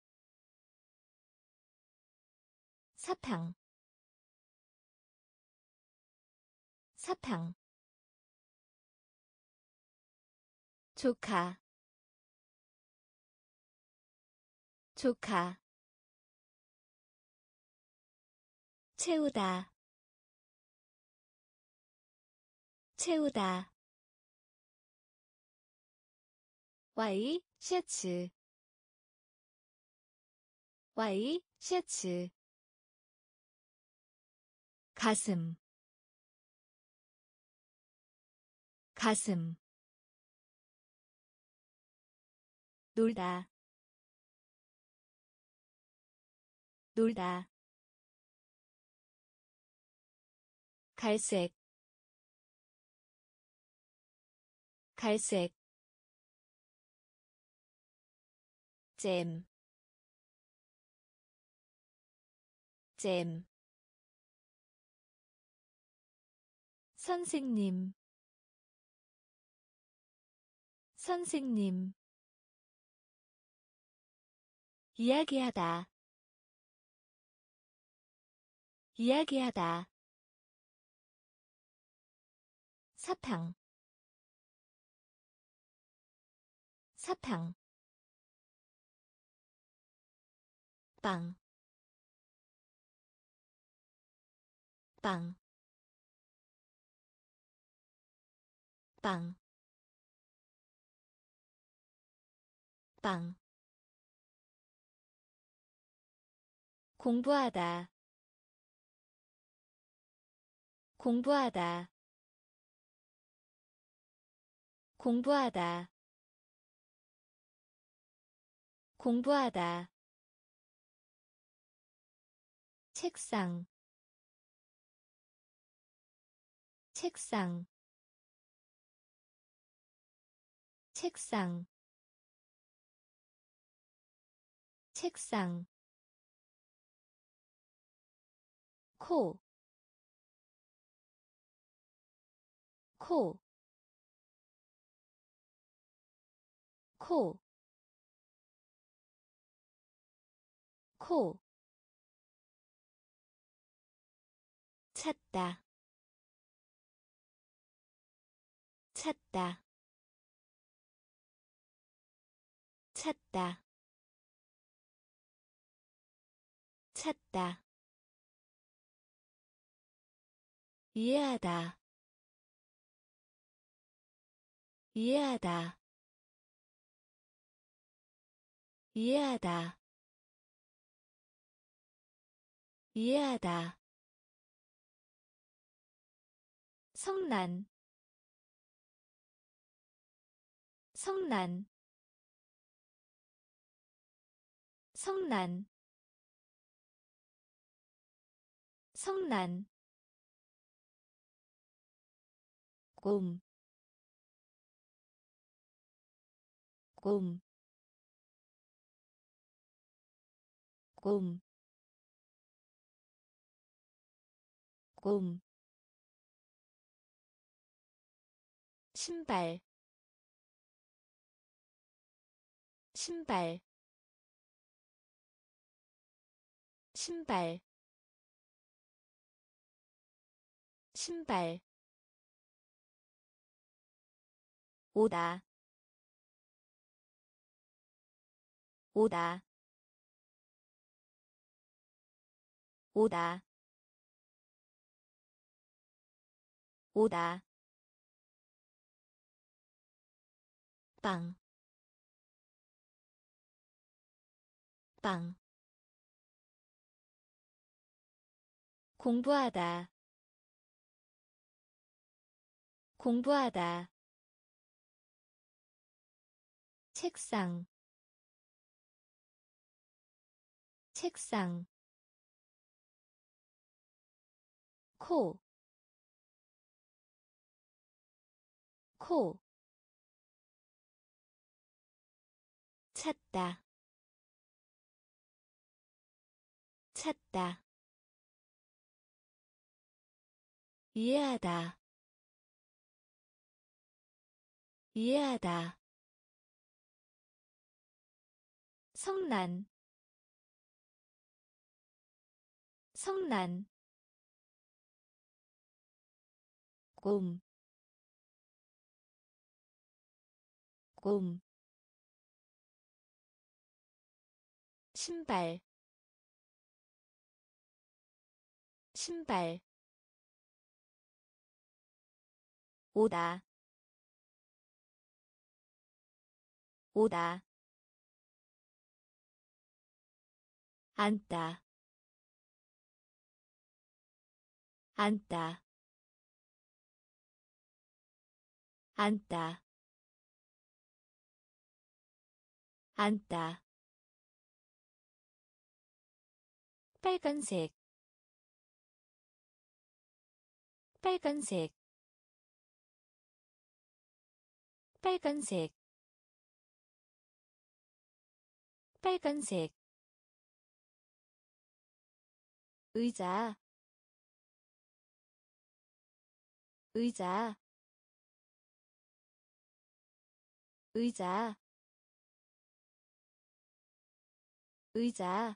사탕, 사탕. 조카, 조카. 채우다, 채우다. 와이 셔츠 와이 셔츠 가슴 가슴 놀다 놀다 갈색 갈색 잼, 잼. 선생님, 선생님. 이야기하다, 이야기하다. 사탕, 사탕. 빵, 빵, 빵, 빵. 공부하다, 공부하다, 공부하다, 공부하다. 책상, 책상, 책상, 책상. 코, 코, 코, 코, 찾다 찾다 찾다 찾다 이해하다 이해하다 이해하다 이해하다 성난 성난 성난 성난 곰, 곰, 곰, 곰, 신발, 신발, 신발, 신발, 오다, 오다, 오다, 오다, 빵, 빵, 공부하다, 공부하다, 책상, 책상, 코, 코, 찾다 찾다 이해하다 이해하다 성난, 성난, 곰, 곰, 신발, 신발, 오다 오다 앉다 앉다 앉다 앉다 빨간색, 빨간색, 빨간색, 빨간색, 의자 의자 의자 의자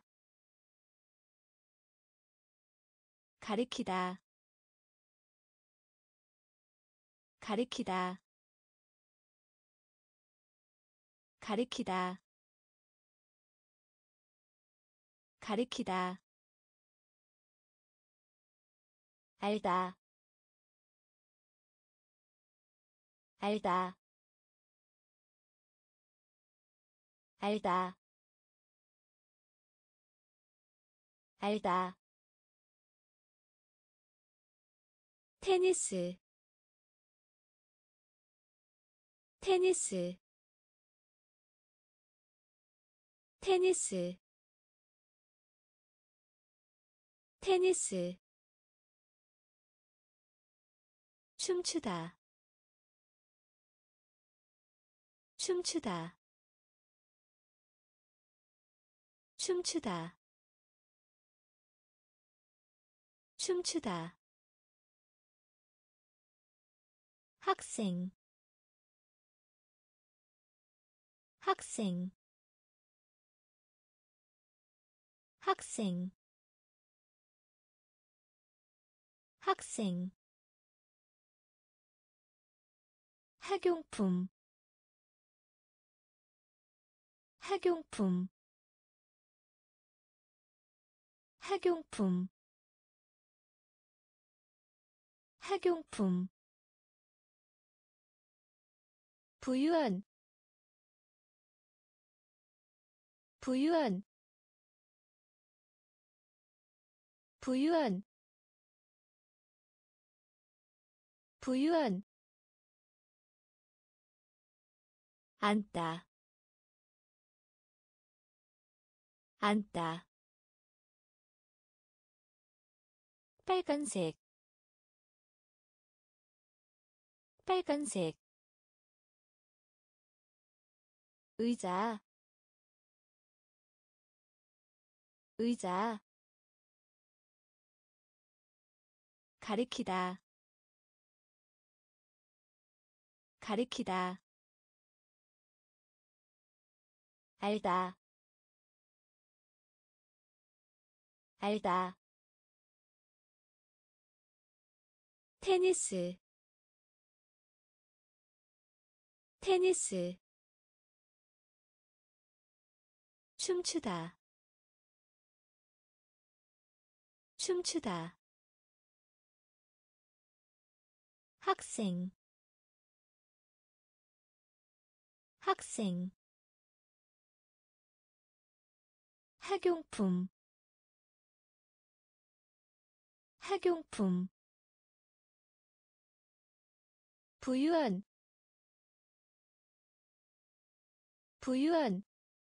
가리키다 가리키다 가리키다 가리키다 알다 알다 알다 알다 테니스, 테니스, 테니스, 테니스, 춤추다, 춤추다, 춤추다, 춤추다, 학생, 학생, 학생 학생 학용품 학용품 학용품 학용품 부유한 부유한 부유한 부유한 앉다 앉다 빨간색 빨간색 의자 의자 가리키다 가리키다 알다 알다 테니스 테니스 춤추다 춤추다 학생 학생 학용품 학용품 부유한 부유한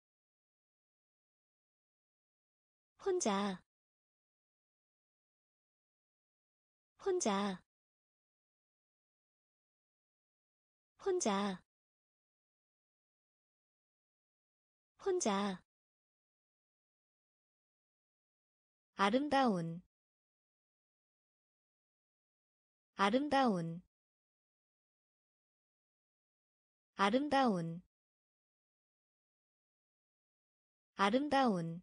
혼자 혼자 혼자 혼자 아름다운 아름다운 아름다운 아름다운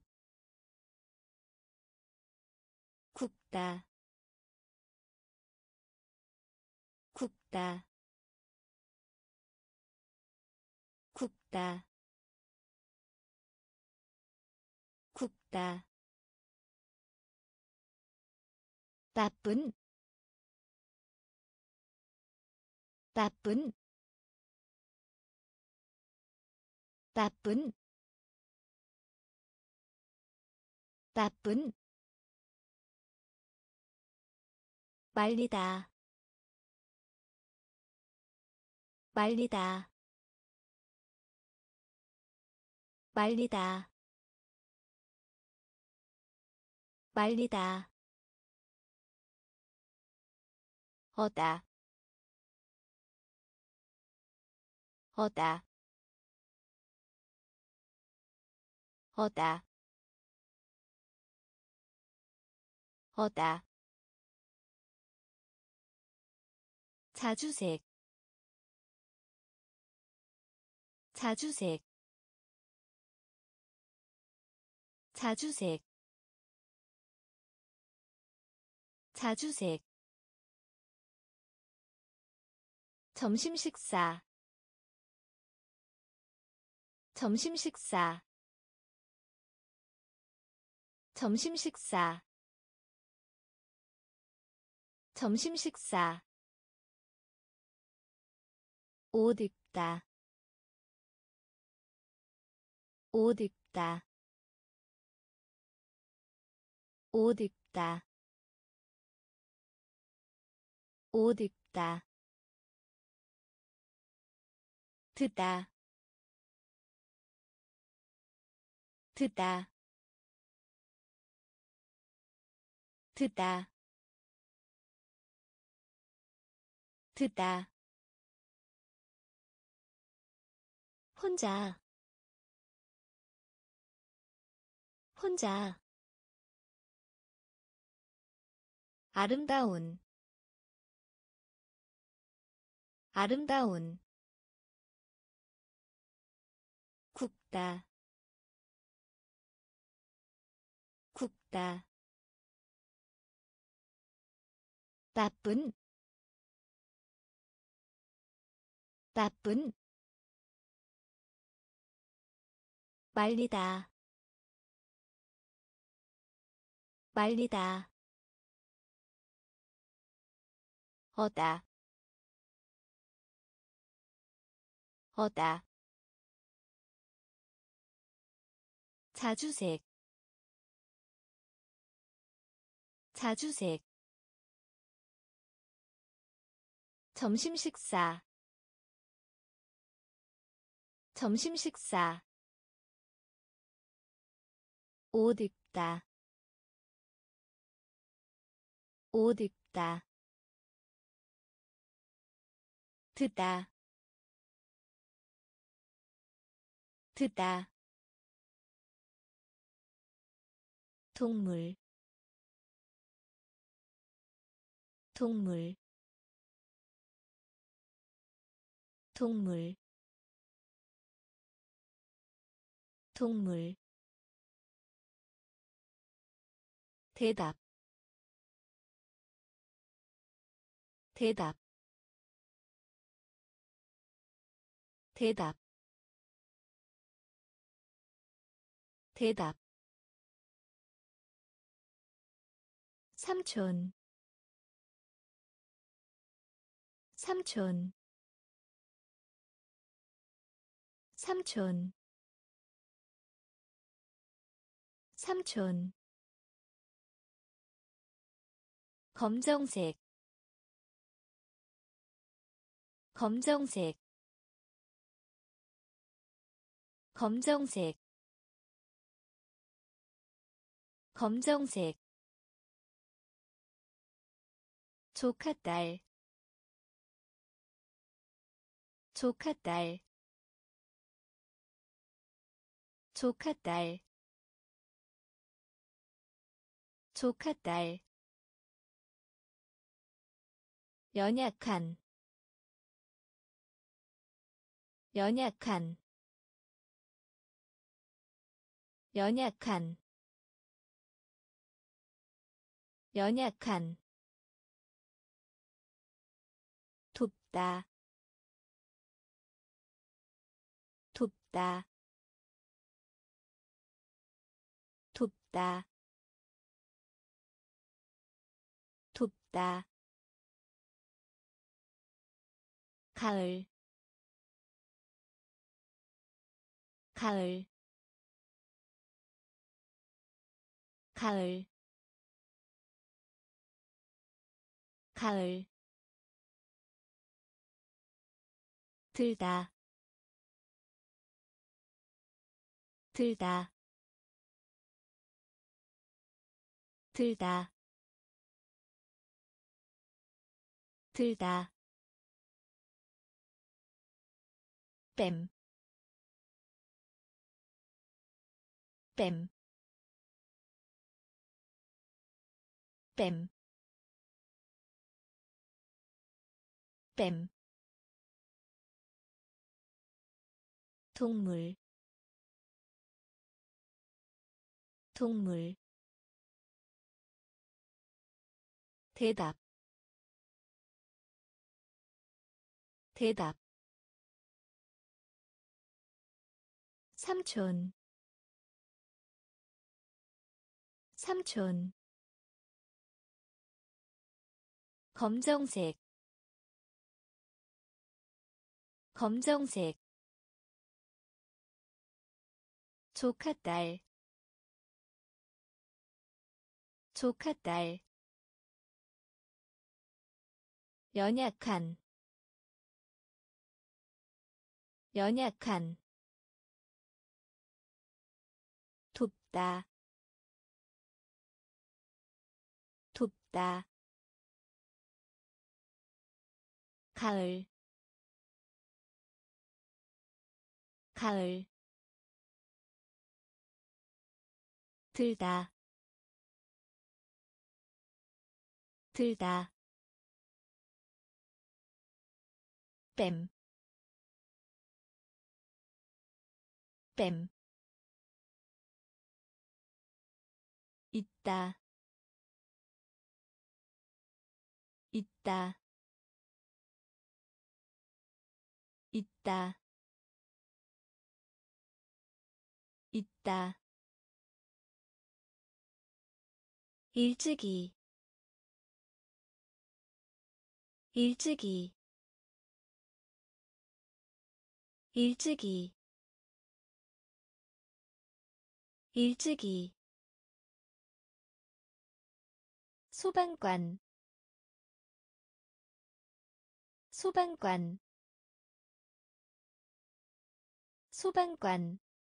굽다 굽다 굽다 굽다 나쁜 나쁜 나쁜 나쁜 말리다 말리다 말리다 말리다 어다 어다 어다 어다 자주색 자주색 자주색 자주색 점심 식사 점심 식사 점심 식사 점심 식사 옷 입다 옷 입다 옷 입다 옷 입다 듣다 듣다 듣다 듣다 혼자 혼자 아름다운 아름다운 굽다 듣다 나쁜 나쁜 말리다 말리다 어다 어다 자주색 자주색 점심 식사 점심 식사 옷 입다 옷 입다 듣다 듣다 동물 동물 동물 동물 대답 대답 대답 대답 삼촌 삼촌 삼촌 삼촌 검정색 검정색 검정색 검정색 조카딸 조카딸 조카딸 조카딸 연약한 연약한 연약한 연약한 돕다 돕다 돕다 돕다 가을 가을 가을 가을 들다 들다 들다 들다 뺨 뺨 뺨 뺨 동물 동물 대답 대답 삼촌 삼촌 검정색 검정색 조카딸 조카딸 연약한 연약한 돕다 돕다 가을 가을 들다 들다 뺨 뺨 있다, 있다, 있다, 있다. 일찍이, 일찍이, 일찍이, 일찍이. 소방관, 소방관, 소방관,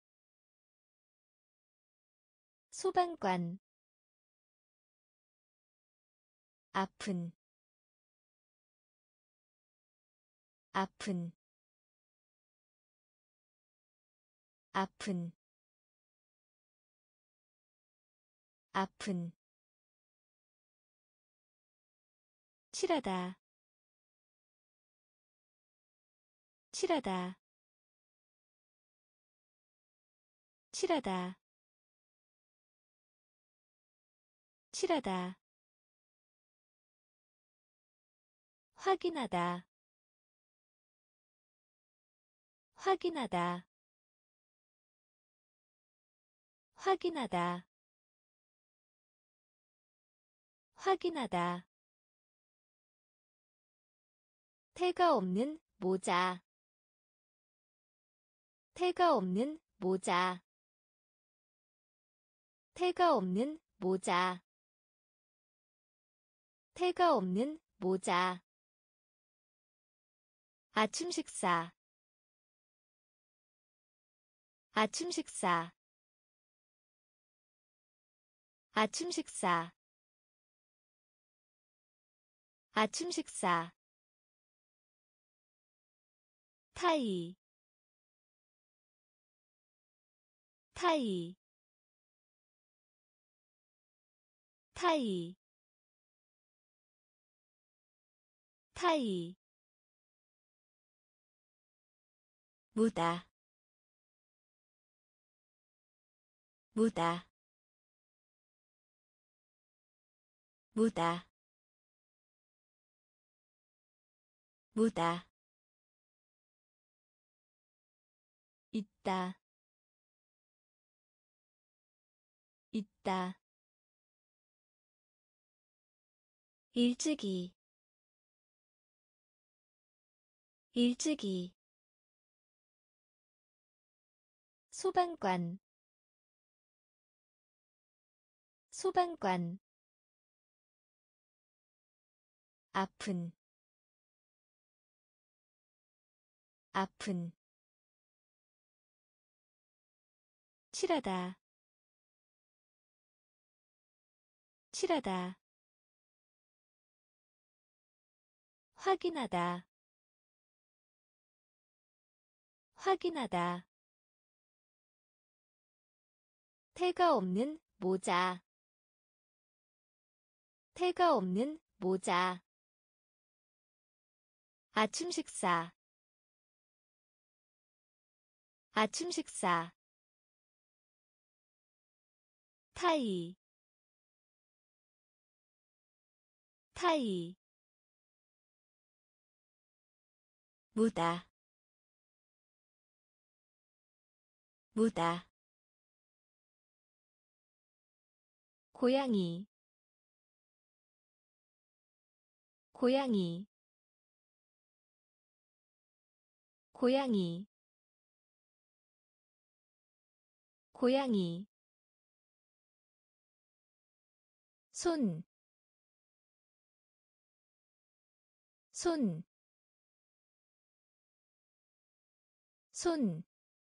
소방관. 아픈, 아픈, 아픈, 아픈. 칠하다, 칠하다, 칠하다, 칠하다. 확인하다, 확인하다, 확인하다, 확인하다. 태가 없는 모자, 태가 없는 모자, 태가 없는 모자, 태가 없는 모자. 아침 식사, 아침 식사, 아침 식사, 아침 식사. 타이, 타이, 타이, 타이. 무다, 무다, 무다, 무다. 있다, 있다. 일찍이, 일찍이. 소방관, 소방관. 아픈, 아픈. 칠하다, 칠하다. 확인하다, 확인하다. 태가 없는 모자, 태가 없는 모자. 아침 식사, 아침 식사. 타이, 타이. 무다, 무다. 고양이, 고양이, 고양이, 고양이. 손, 손, 손,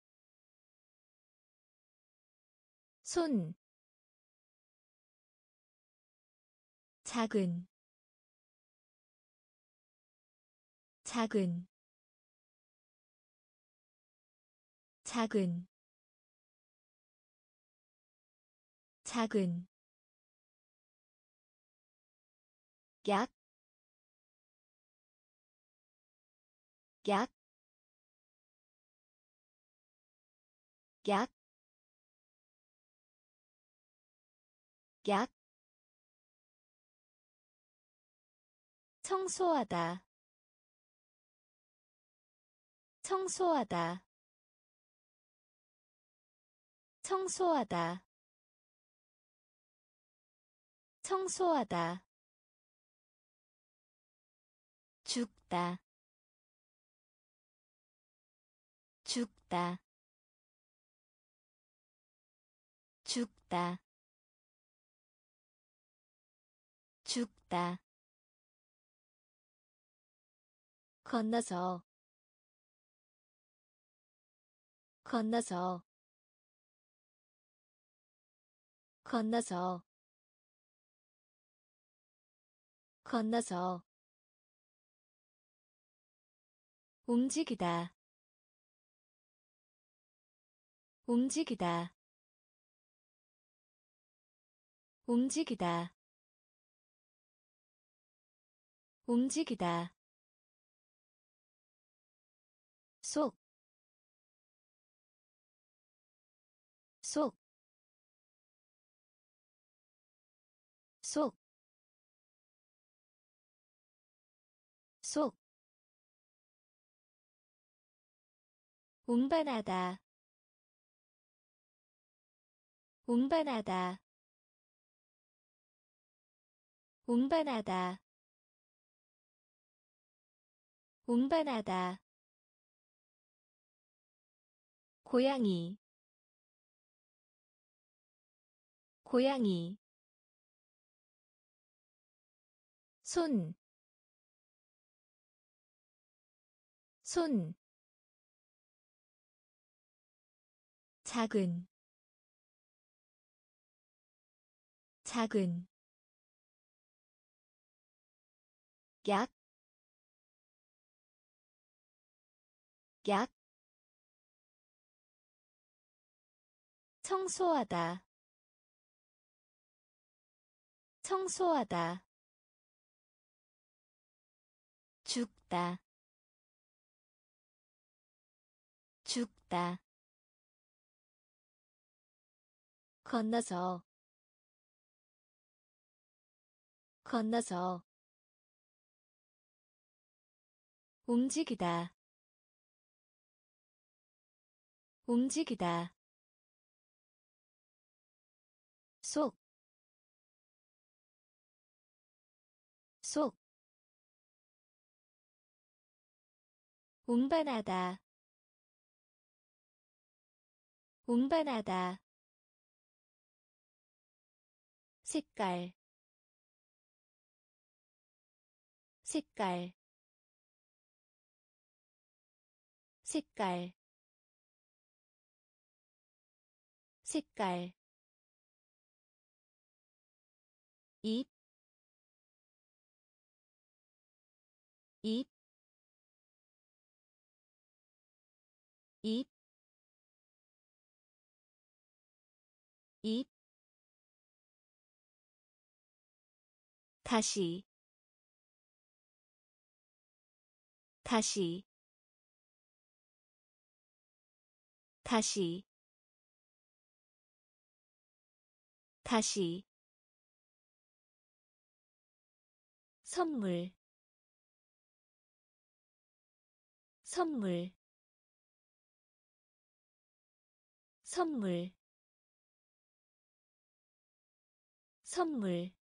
손. 작은, 작은, 작은, 작은. 약, 약, 약. 약, 청소하다, 청소하다, 청소하다, 청소하다, 죽다, 죽다, 죽다, 죽다, 건너서, 건너서, 건너서, 건너서, 움직이다, 움직이다, 움직이다, 움직이다, 속, 속, 속, 속, 운반하다, 운반하다, 운반하다, 운반하다, 고양이, 고양이, 손, 손, 작은, 작은, 약, 약, 청소하다, 청소하다, 죽다, 죽다, 건너서, 건너서, 움직이다, 움직이다, 속, 속, 운반하다, 운반하다, 색깔, 색깔, 색깔, 색깔, 잎, 잎, 잎, 잎, 다시, 다시, 다시, 다시, 선물, 선물, 선물, 선물,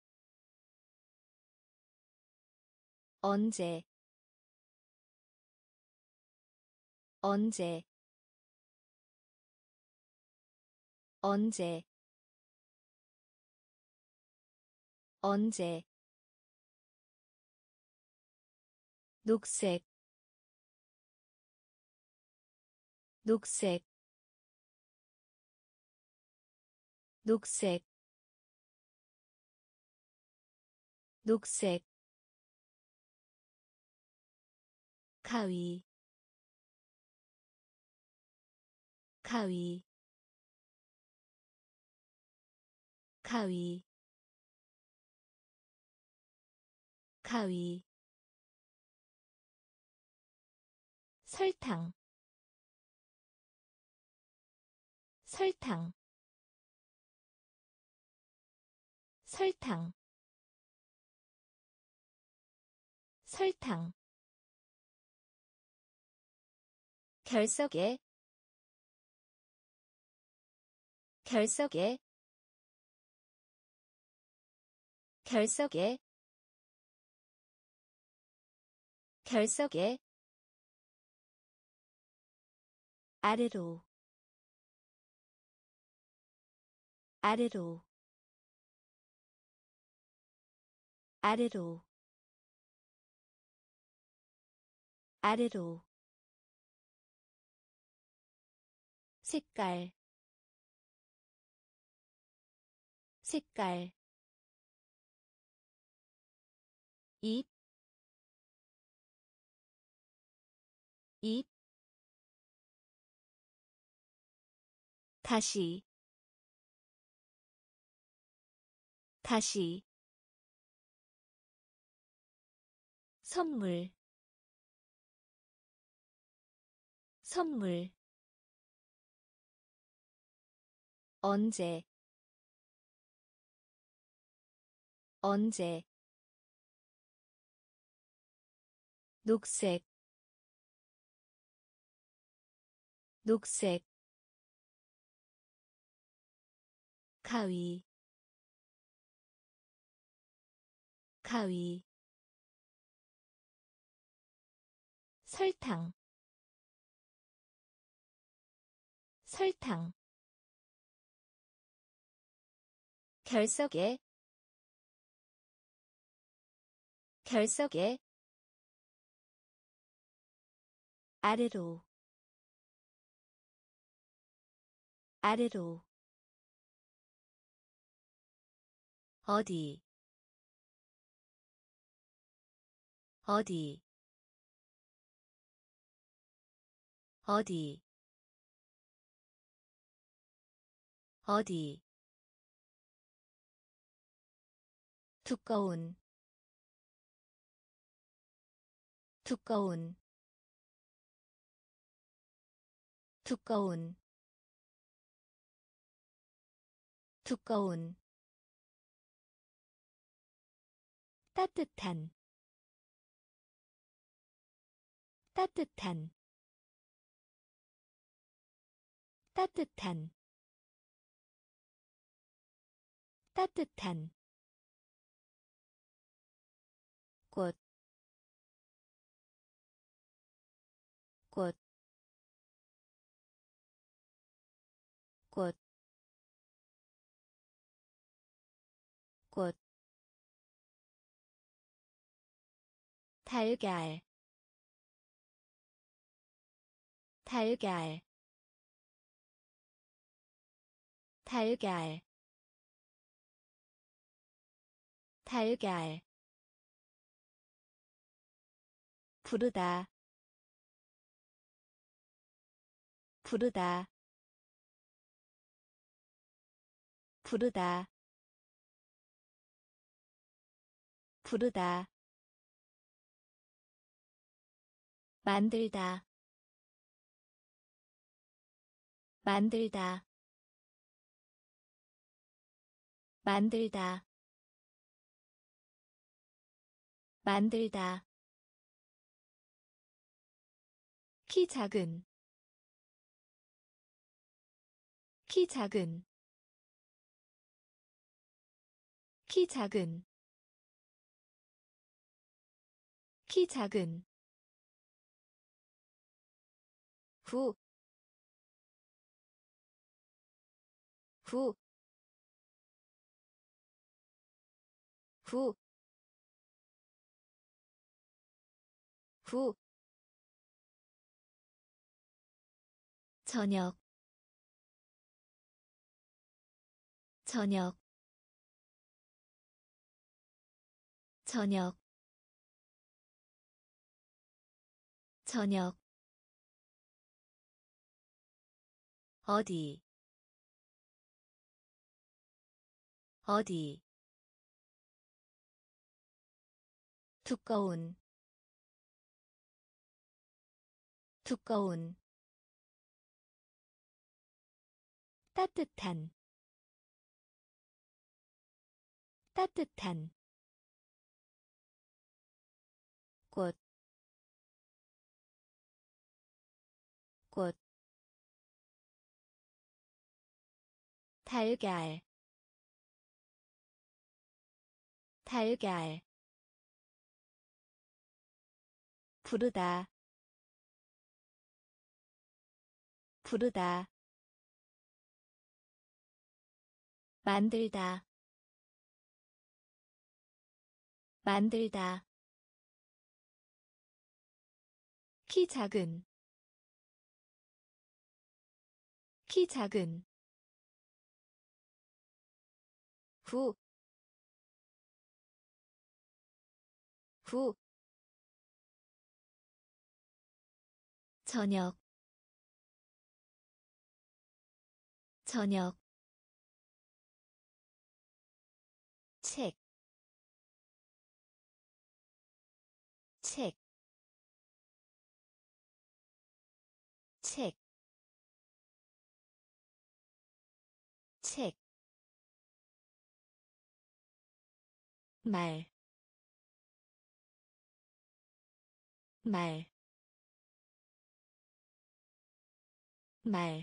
언제, 언제, 언제, 언제, 녹색, 녹색, 녹색, 녹색, 가위, 가위, 가위, 가위, 설탕, 설탕, 설탕 설탕 결석에 결석에 결석에 결석에 아래로 아래로 아래로 아래로 색깔 색깔 잎, 잎, 다시, 다시, 선물, 선물, 언제, 언제, 녹색, 녹색, 가위, 가위, 설탕, 설탕, 결석에, 결석에, 아래로, 아래로, 어디, 어디, 어디, 어디, 두꺼운, 두꺼운, 두꺼운, 두꺼운, 따뜻한, 따뜻한, 따뜻한, 따뜻한, 꽃, 꽃, 꽃, 꽃, 달걀, 달걀, 달걀, 달걀, 부르다, 부르다, 부르다, 부르다, 만들다, 만들다, 만들다, 만들다, 키 작은, 키 작은, 키 작은, 키 작은, 후, 후, 후, 후, 저녁, 저녁, 저녁, 저녁, 어디, 어디, 두꺼운, 두꺼운, 따뜻한, 따뜻한 꽃, 꽃, 달걀, 달걀, 부르다, 부르다, 만들다, 만들다, 키 작은, 키 작은, 후, 후, 저녁, 저녁, 책, 책, 책, 책, 말, 말, 말,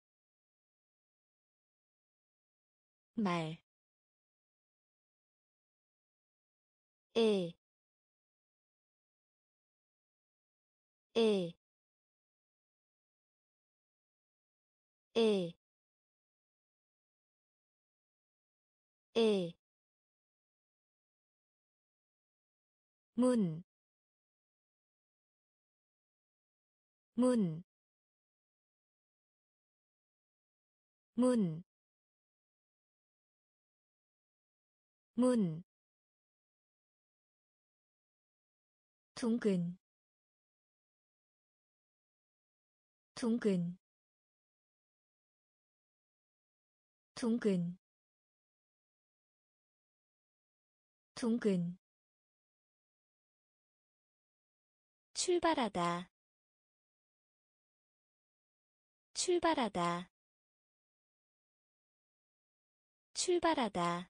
말, 에, 에, 에, 에, 문, 문, 문, 문, 둥근, 둥근, 둥근, 둥근, 출발하다, 출발하다, 출발하다,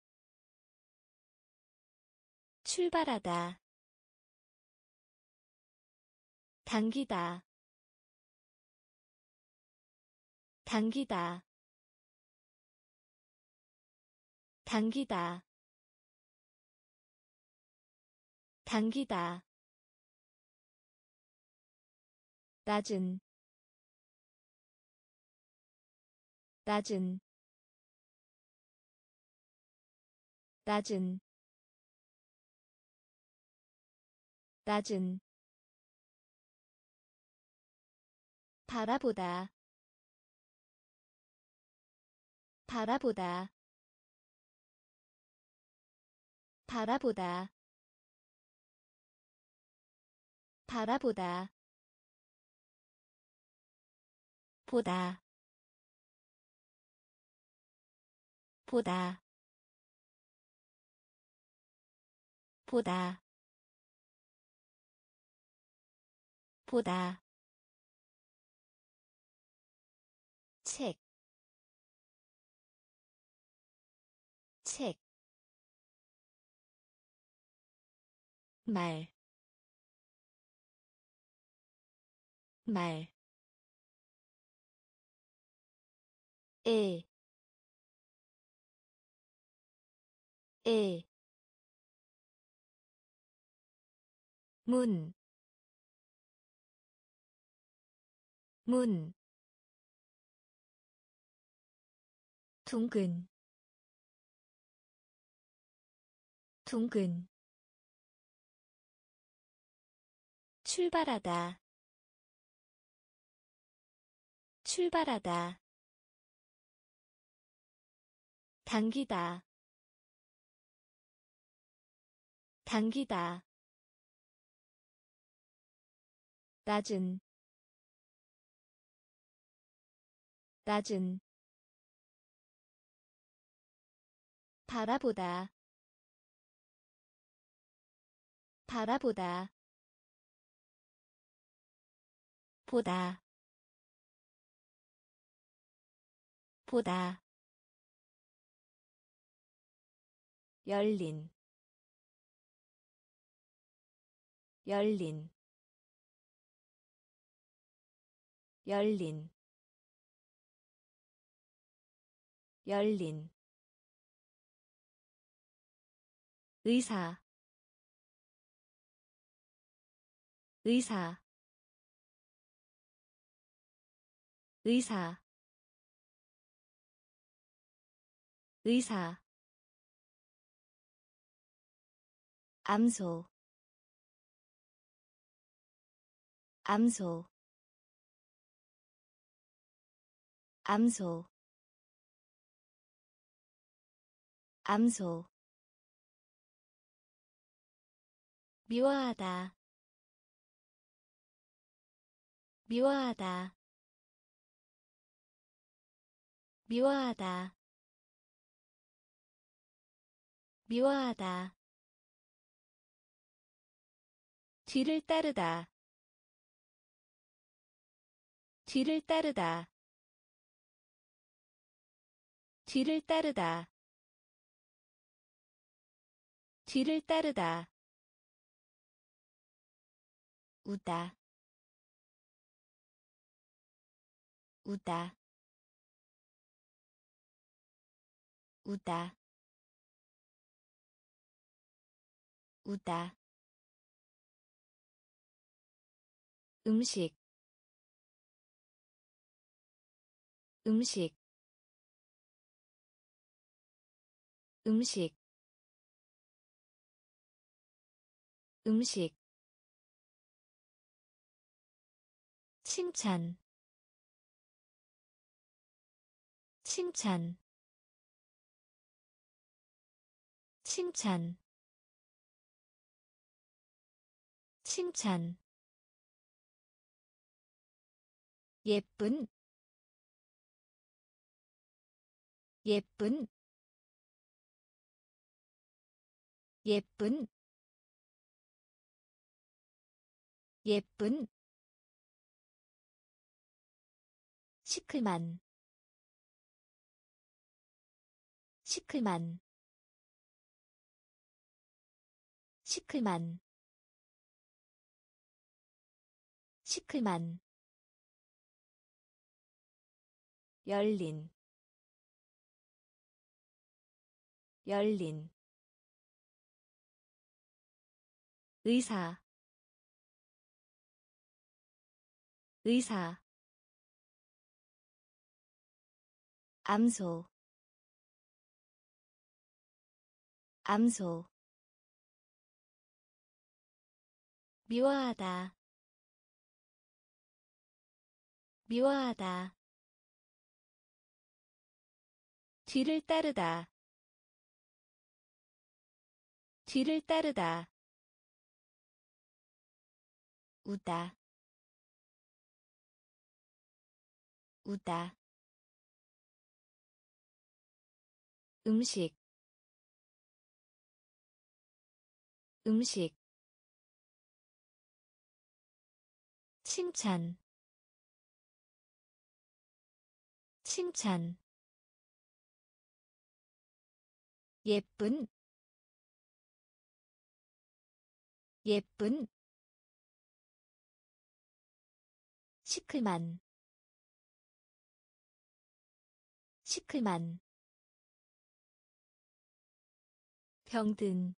출발하다, 당기다, 당기다, 당기다, 당기다, 낮은, 낮은, 낮은, 낮은, 바라보다, 바라보다, 바라보다, 바라보다, 보다, 보다, 보다, 보다, 책, 책, 말, 말, 에, 에, 문, 문, 둥근, 둥근, 출발하다, 출발하다, 당기다, 당기다, 낮은, 낮은, 바라보다, 바라보다, 보다, 보다, 열린 열린 열린 열린 의사 의사 의사 의사 암소 암소 암소 암소 미워하다 미워하다 미워하다 미워하다 뒤를 따르다 뒤를 따르다 뒤를 따르다 뒤를 따르다 우다 우다 우다 우다 음식 음식 음식 음식 칭찬 칭찬 칭찬 칭찬 예쁜 예쁜 예쁜 예쁜 시클만 시클만 시클만 시클만 열린 열린 의사 의사 암소 암소 미워하다 미워하다 뒤를 따르다 뒤를 따르다 우다 우다 음식 음식 칭찬 칭찬 예쁜 예쁜 시클만 시클만 병든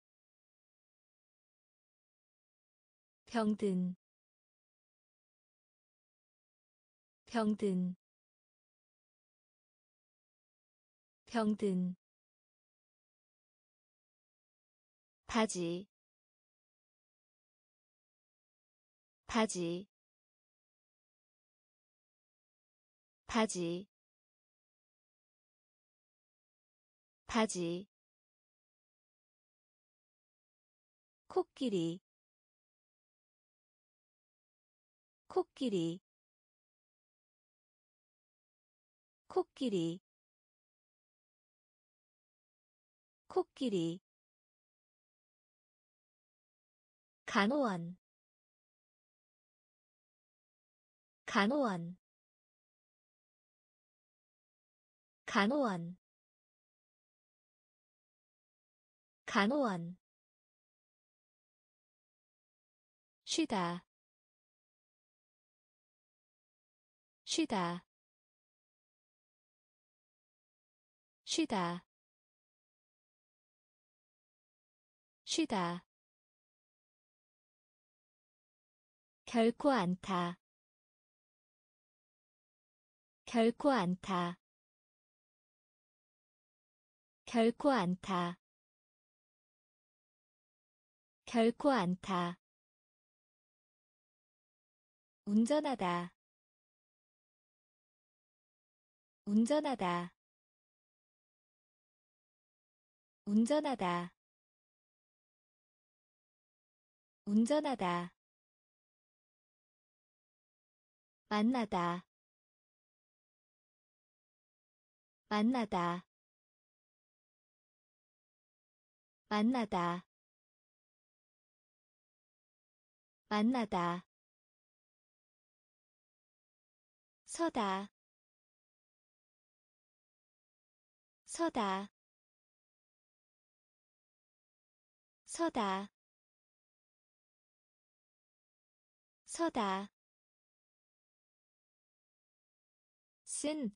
병든 병든 병든 바지 바지 바지 바지 코끼리 코끼리 코끼리 코끼리 간호원 간호원 간호원 간호원 쉬다 쉬다 쉬다 쉬다 결코 않다 결코 않다 결코 않다 결코 않다 운전하다 운전하다 운전하다 운전하다 만나다 만나다 만나다 만나다 서다 서다 서다 서다 쓴,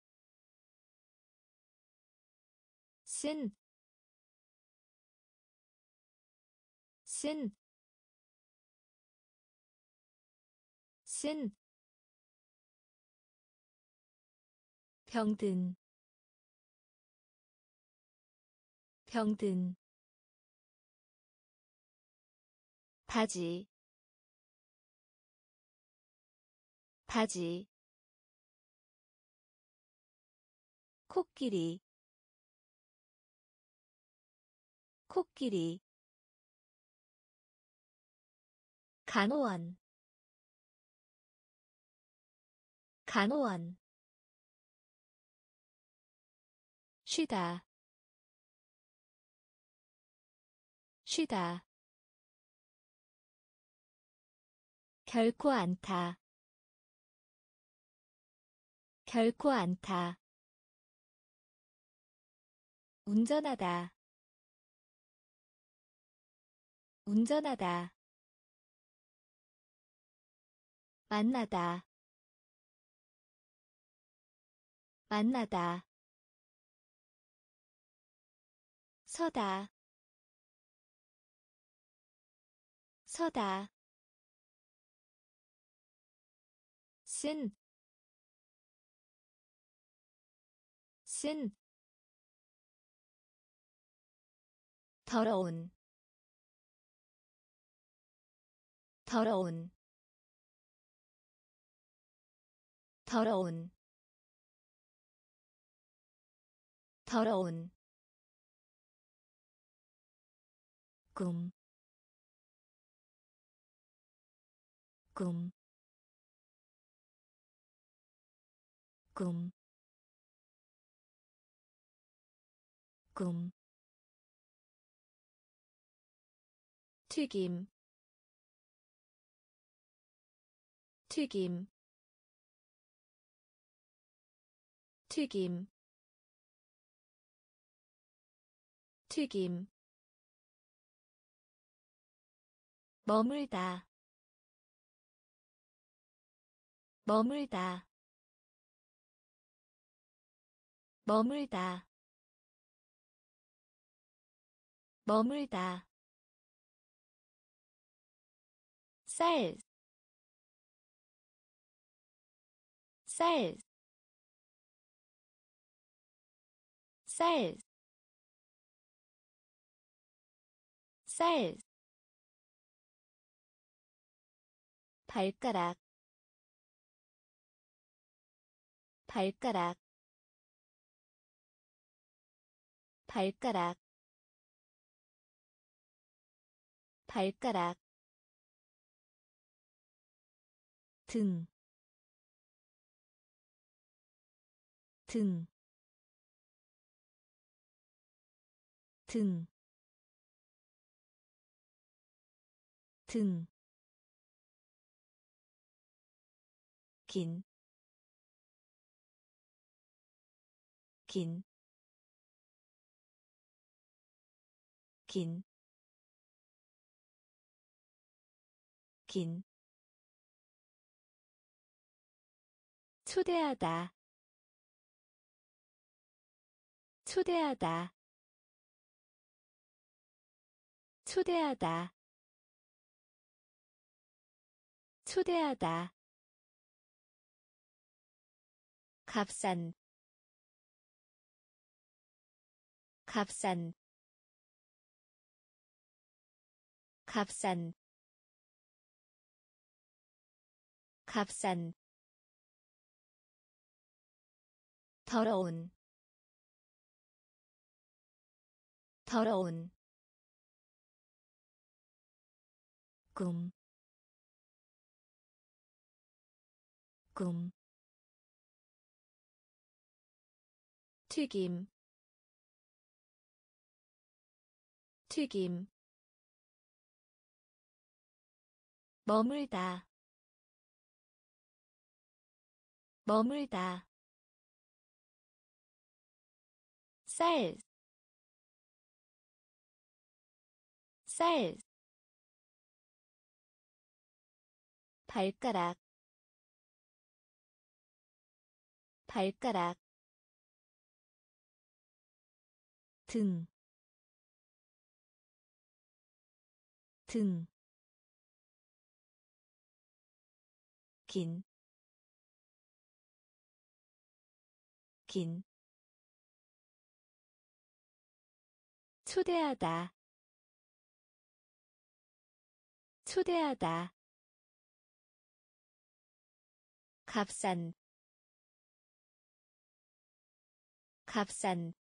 쓴, 쓴, 쓴, 병든, 병든, 바지, 바지, 코끼리, 코끼리, 간호원, 간호원, 쉬다, 쉬다, 결코 않다, 결코 않다, 운전하다, 운전하다, 만나다, 만나다, 서다, 서다, 쓴, 쓴, 더러운, 더러운, 더러운, 더러운, 꿈, 꿈, 꿈, 꿈, 튀김, 튀김, 튀김, 튀김, 머물다, 머물다, 머물다, 머물다, 쌀, 쌀, 쌀, 쌀, 발가락, 발가락, 발가락, 발가락, 등, 등, 등, 등, 긴, 긴, 긴, 긴, 초대하다, 초대하다, 초대하다, 초대하다, 값싼, 값싼, 값싼, 값싼, 더러운, 더러운, 꿈, 꿈, 튀김, 튀김, 머물다, 머물다, 쌀, 쌀, 발가락, 발가락, 등, 등, 긴, 긴, 초대하다, 초대하다, 값싼, 값싼,